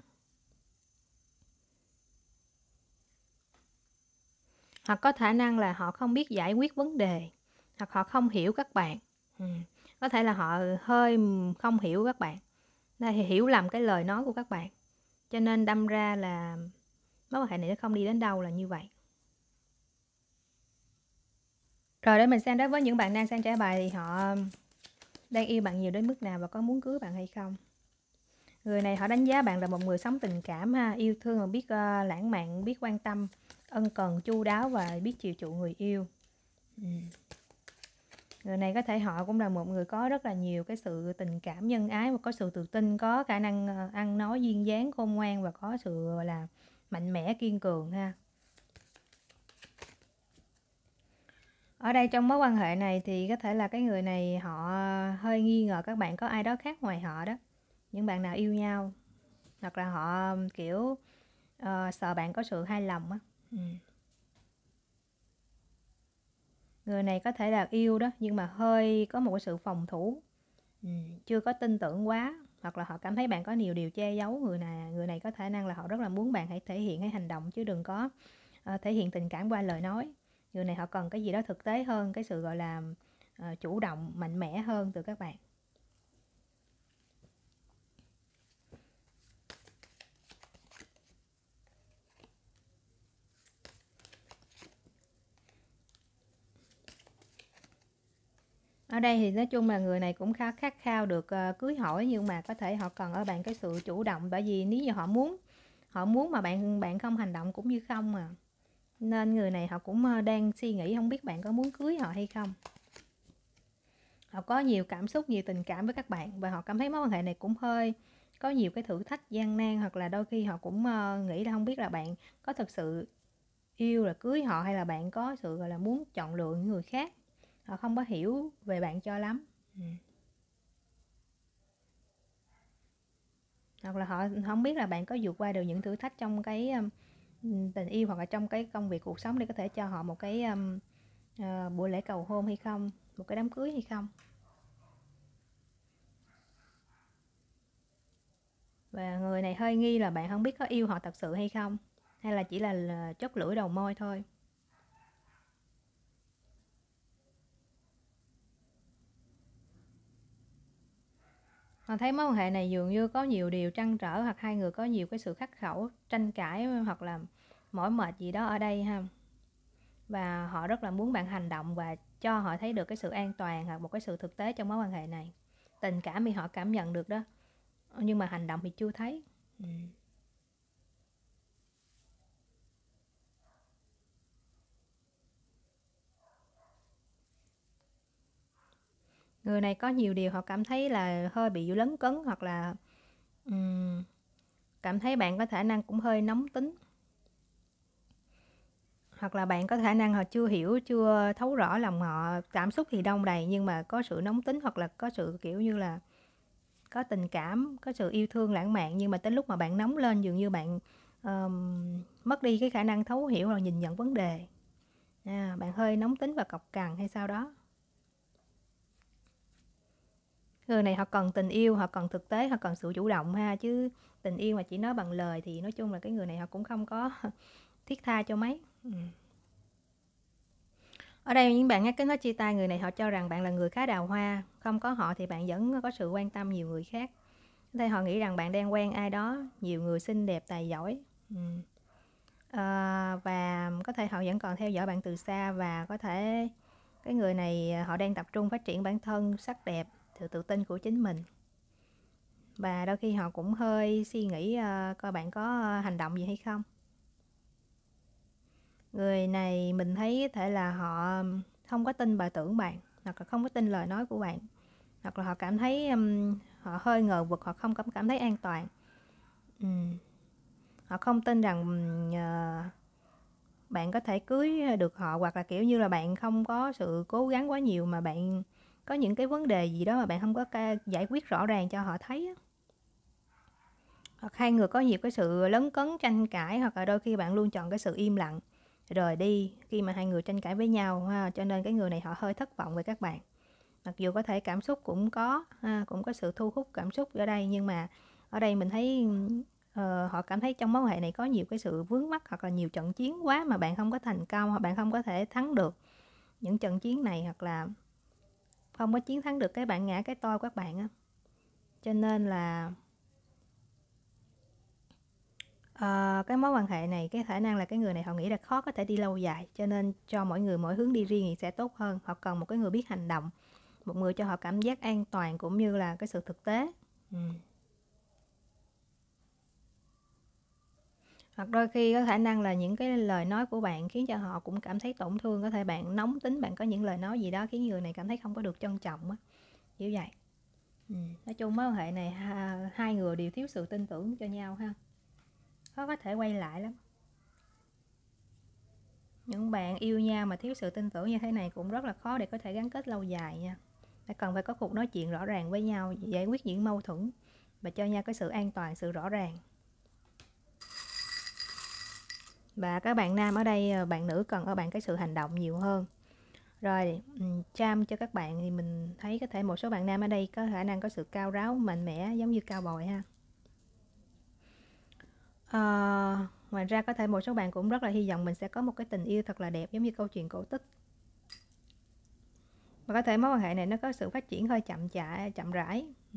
Hoặc có khả năng là họ không biết giải quyết vấn đề, hoặc họ không hiểu các bạn. Ừ. Có thể là họ hơi không hiểu các bạn, nên hiểu lầm cái lời nói của các bạn, cho nên đâm ra là mối quan hệ này nó không đi đến đâu, là như vậy. Rồi để mình xem đối với những bạn đang sang trả bài thì họ đang yêu bạn nhiều đến mức nào và có muốn cưới bạn hay không. Người này họ đánh giá bạn là một người sống tình cảm ha, yêu thương và biết uh, lãng mạn, biết quan tâm, ân cần, chu đáo và biết chiều chuộng người yêu. Ừ. Người này có thể họ cũng là một người có rất là nhiều cái sự tình cảm, nhân ái, và có sự tự tin, có khả năng uh, ăn nói duyên dáng, khôn ngoan, và có sự là mạnh mẽ, kiên cường ha. Ở đây trong mối quan hệ này thì có thể là cái người này họ hơi nghi ngờ các bạn có ai đó khác ngoài họ đó. Những bạn nào yêu nhau, hoặc là họ kiểu uh, sợ bạn có sự hài lòng á. Ừ. Người này có thể là yêu đó, nhưng mà hơi có một cái sự phòng thủ, ừ. chưa có tin tưởng quá, hoặc là họ cảm thấy bạn có nhiều điều che giấu. Người này người này có khả năng là họ rất là muốn bạn hãy thể hiện, hãy hành động, chứ đừng có uh, thể hiện tình cảm qua lời nói. Người này họ cần cái gì đó thực tế hơn, cái sự gọi là uh, chủ động, mạnh mẽ hơn từ các bạn. Ở đây thì nói chung là người này cũng khá khát khao được uh, cưới hỏi, nhưng mà có thể họ cần ở bạn cái sự chủ động, bởi vì nếu như họ muốn họ muốn mà bạn bạn không hành động cũng như không mà. Nên người này họ cũng uh, đang suy nghĩ không biết bạn có muốn cưới họ hay không. Họ có nhiều cảm xúc, nhiều tình cảm với các bạn, và họ cảm thấy mối quan hệ này cũng hơi có nhiều cái thử thách gian nan, hoặc là đôi khi họ cũng uh, nghĩ là không biết là bạn có thực sự yêu là cưới họ, hay là bạn có sự gọi là muốn chọn lựa những người khác. Họ không có hiểu về bạn cho lắm. Ừ. Hoặc là họ không biết là bạn có vượt qua được những thử thách trong cái um, tình yêu, hoặc là trong cái công việc cuộc sống, để có thể cho họ một cái um, uh, buổi lễ cầu hôn hay không, một cái đám cưới hay không. Và người này hơi nghi là bạn không biết có yêu họ thật sự hay không, hay là chỉ là, là chót lưỡi đầu môi thôi. Họ thấy mối quan hệ này dường như có nhiều điều trăn trở, hoặc hai người có nhiều cái sự khắc khẩu, tranh cãi, hoặc là mỏi mệt gì đó ở đây ha. Và họ rất là muốn bạn hành động và cho họ thấy được cái sự an toàn, hoặc một cái sự thực tế trong mối quan hệ này. Tình cảm thì họ cảm nhận được đó, nhưng mà hành động thì chưa thấy. Ừ. Người này có nhiều điều họ cảm thấy là hơi bị lấn cấn, hoặc là um, cảm thấy bạn có khả năng cũng hơi nóng tính, hoặc là bạn có khả năng họ chưa hiểu, chưa thấu rõ lòng họ. Cảm xúc thì đông đầy nhưng mà có sự nóng tính, hoặc là có sự kiểu như là có tình cảm, có sự yêu thương lãng mạn, nhưng mà tới lúc mà bạn nóng lên dường như bạn um, mất đi cái khả năng thấu hiểu hoặc nhìn nhận vấn đề. À, bạn hơi nóng tính và cọc cằn hay sao đó. Người này họ cần tình yêu, họ cần thực tế, họ cần sự chủ động ha, chứ tình yêu mà chỉ nói bằng lời thì nói chung là cái người này họ cũng không có thiết tha cho mấy. Ừ. Ở đây những bạn nhắc cái nói chia tay, người này họ cho rằng bạn là người khá đào hoa, không có họ thì bạn vẫn có sự quan tâm nhiều người khác. Đây họ nghĩ rằng bạn đang quen ai đó, nhiều người xinh đẹp, tài giỏi. Ừ. À, và có thể họ vẫn còn theo dõi bạn từ xa, và có thể cái người này họ đang tập trung phát triển bản thân, sắc đẹp, sự tự tin của chính mình. Và đôi khi họ cũng hơi suy nghĩ uh, coi bạn có uh, hành động gì hay không. Người này mình thấy có thể là họ không có tin bà tưởng bạn, hoặc là không có tin lời nói của bạn, hoặc là họ cảm thấy um, họ hơi ngờ vực, họ không cảm thấy an toàn. um, Họ không tin rằng uh, bạn có thể cưới được họ, hoặc là kiểu như là bạn không có sự cố gắng quá nhiều, mà bạn có những cái vấn đề gì đó mà bạn không có giải quyết rõ ràng cho họ thấy á. Hoặc hai người có nhiều cái sự lấn cấn, tranh cãi, hoặc là đôi khi bạn luôn chọn cái sự im lặng rời đi khi mà hai người tranh cãi với nhau ha. Cho nên cái người này họ hơi thất vọng về các bạn. Mặc dù có thể cảm xúc cũng có ha, cũng có sự thu hút cảm xúc ở đây, nhưng mà ở đây mình thấy uh, họ cảm thấy trong mối quan hệ này có nhiều cái sự vướng mắc, hoặc là nhiều trận chiến quá mà bạn không có thành công, hoặc bạn không có thể thắng được những trận chiến này, hoặc là không có chiến thắng được cái bạn ngã cái tôi của các bạn á. Cho nên là uh, cái mối quan hệ này, cái khả năng là cái người này họ nghĩ là khó có thể đi lâu dài, cho nên cho mỗi người mỗi hướng đi riêng thì sẽ tốt hơn. Họ cần một cái người biết hành động, một người cho họ cảm giác an toàn cũng như là cái sự thực tế. ừ. Hoặc đôi khi có khả năng là những cái lời nói của bạn khiến cho họ cũng cảm thấy tổn thương. Có thể bạn nóng tính, bạn có những lời nói gì đó khiến người này cảm thấy không có được trân trọng á, kiểu vậy. ừ. Nói chung mối quan hệ này hai người đều thiếu sự tin tưởng cho nhau ha, khó có thể quay lại lắm. Những bạn yêu nhau mà thiếu sự tin tưởng như thế này cũng rất là khó để có thể gắn kết lâu dài nha. Phải cần phải có cuộc nói chuyện rõ ràng với nhau, giải quyết những mâu thuẫn và cho nhau cái sự an toàn, sự rõ ràng. Và các bạn nam ở đây, bạn nữ cần ở bạn cái sự hành động nhiều hơn. Rồi, charm cho các bạn thì mình thấy có thể một số bạn nam ở đây có khả năng có sự cao ráo, mạnh mẽ giống như cao bồi ha. À, ngoài ra có thể một số bạn cũng rất là hy vọng mình sẽ có một cái tình yêu thật là đẹp giống như câu chuyện cổ tích. Và có thể mối quan hệ này nó có sự phát triển hơi chậm chạp, chậm rãi. Ừ.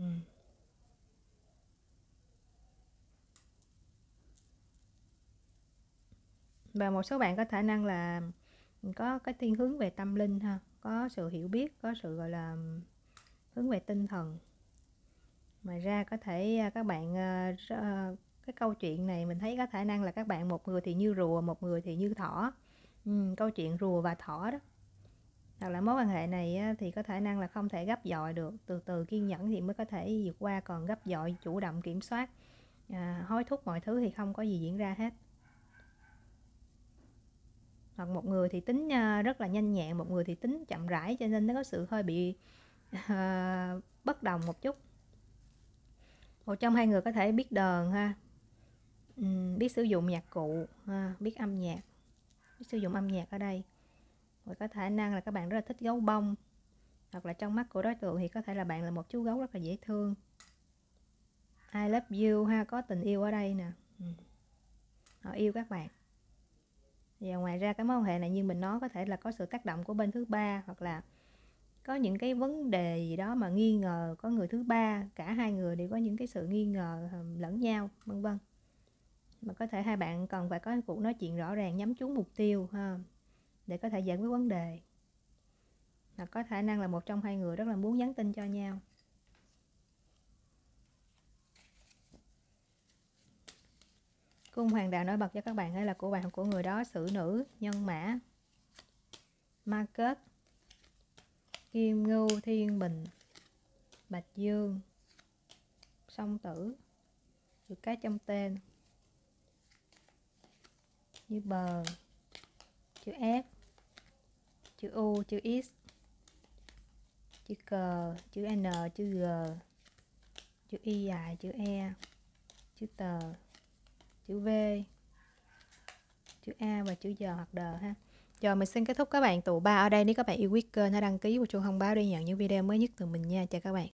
Và một số bạn có khả năng là có cái thiên hướng về tâm linh ha, có sự hiểu biết, có sự gọi là hướng về tinh thần. Ngoài ra có thể các bạn cái câu chuyện này mình thấy có khả năng là các bạn, một người thì như rùa, một người thì như thỏ. Ừ, câu chuyện rùa và thỏ đó. Hoặc là mối quan hệ này thì có khả năng là không thể gấp dội được, từ từ kiên nhẫn thì mới có thể vượt qua, còn gấp dội, chủ động kiểm soát, à, hối thúc mọi thứ thì không có gì diễn ra hết. Hoặc một người thì tính rất là nhanh nhẹn, một người thì tính chậm rãi, cho nên nó có sự hơi bị uh, bất đồng một chút. Một trong hai người có thể biết đờn ha, uhm, biết sử dụng nhạc cụ ha, biết âm nhạc, biết sử dụng âm nhạc ở đây. Và có khả năng là các bạn rất là thích gấu bông, hoặc là trong mắt của đối tượng thì có thể là bạn là một chú gấu rất là dễ thương. I love you ha, có tình yêu ở đây nè. ừ. Họ yêu các bạn. Và ngoài ra cái mối quan hệ này như mình nói có thể là có sự tác động của bên thứ ba, hoặc là có những cái vấn đề gì đó mà nghi ngờ có người thứ ba, cả hai người đều có những cái sự nghi ngờ lẫn nhau, vân vân. Mà có thể hai bạn cần phải có cuộc nói chuyện rõ ràng, nhắm trúng mục tiêu ha, để có thể giải quyết vấn đề. Và có khả năng là một trong hai người rất là muốn nhắn tin cho nhau. Cung hoàng đạo nổi bật cho các bạn hay là của bạn, của người đó, xử nữ, nhân mã, ma kết, Kim Ngưu, Thiên Bình, Bạch Dương, Song Tử, chữ cái trong tên, như bờ, chữ F, chữ U, chữ X, chữ cờ, chữ N, chữ G, chữ Y dài, chữ E, chữ tờ, chữ V, chữ A và chữ giờ hoặc đờ ha. Rồi mình xin kết thúc các bạn tụ ba ở đây. Nếu các bạn yêu quý kênh hãy đăng ký và chuông thông báo để nhận những video mới nhất từ mình nha. Chào các bạn.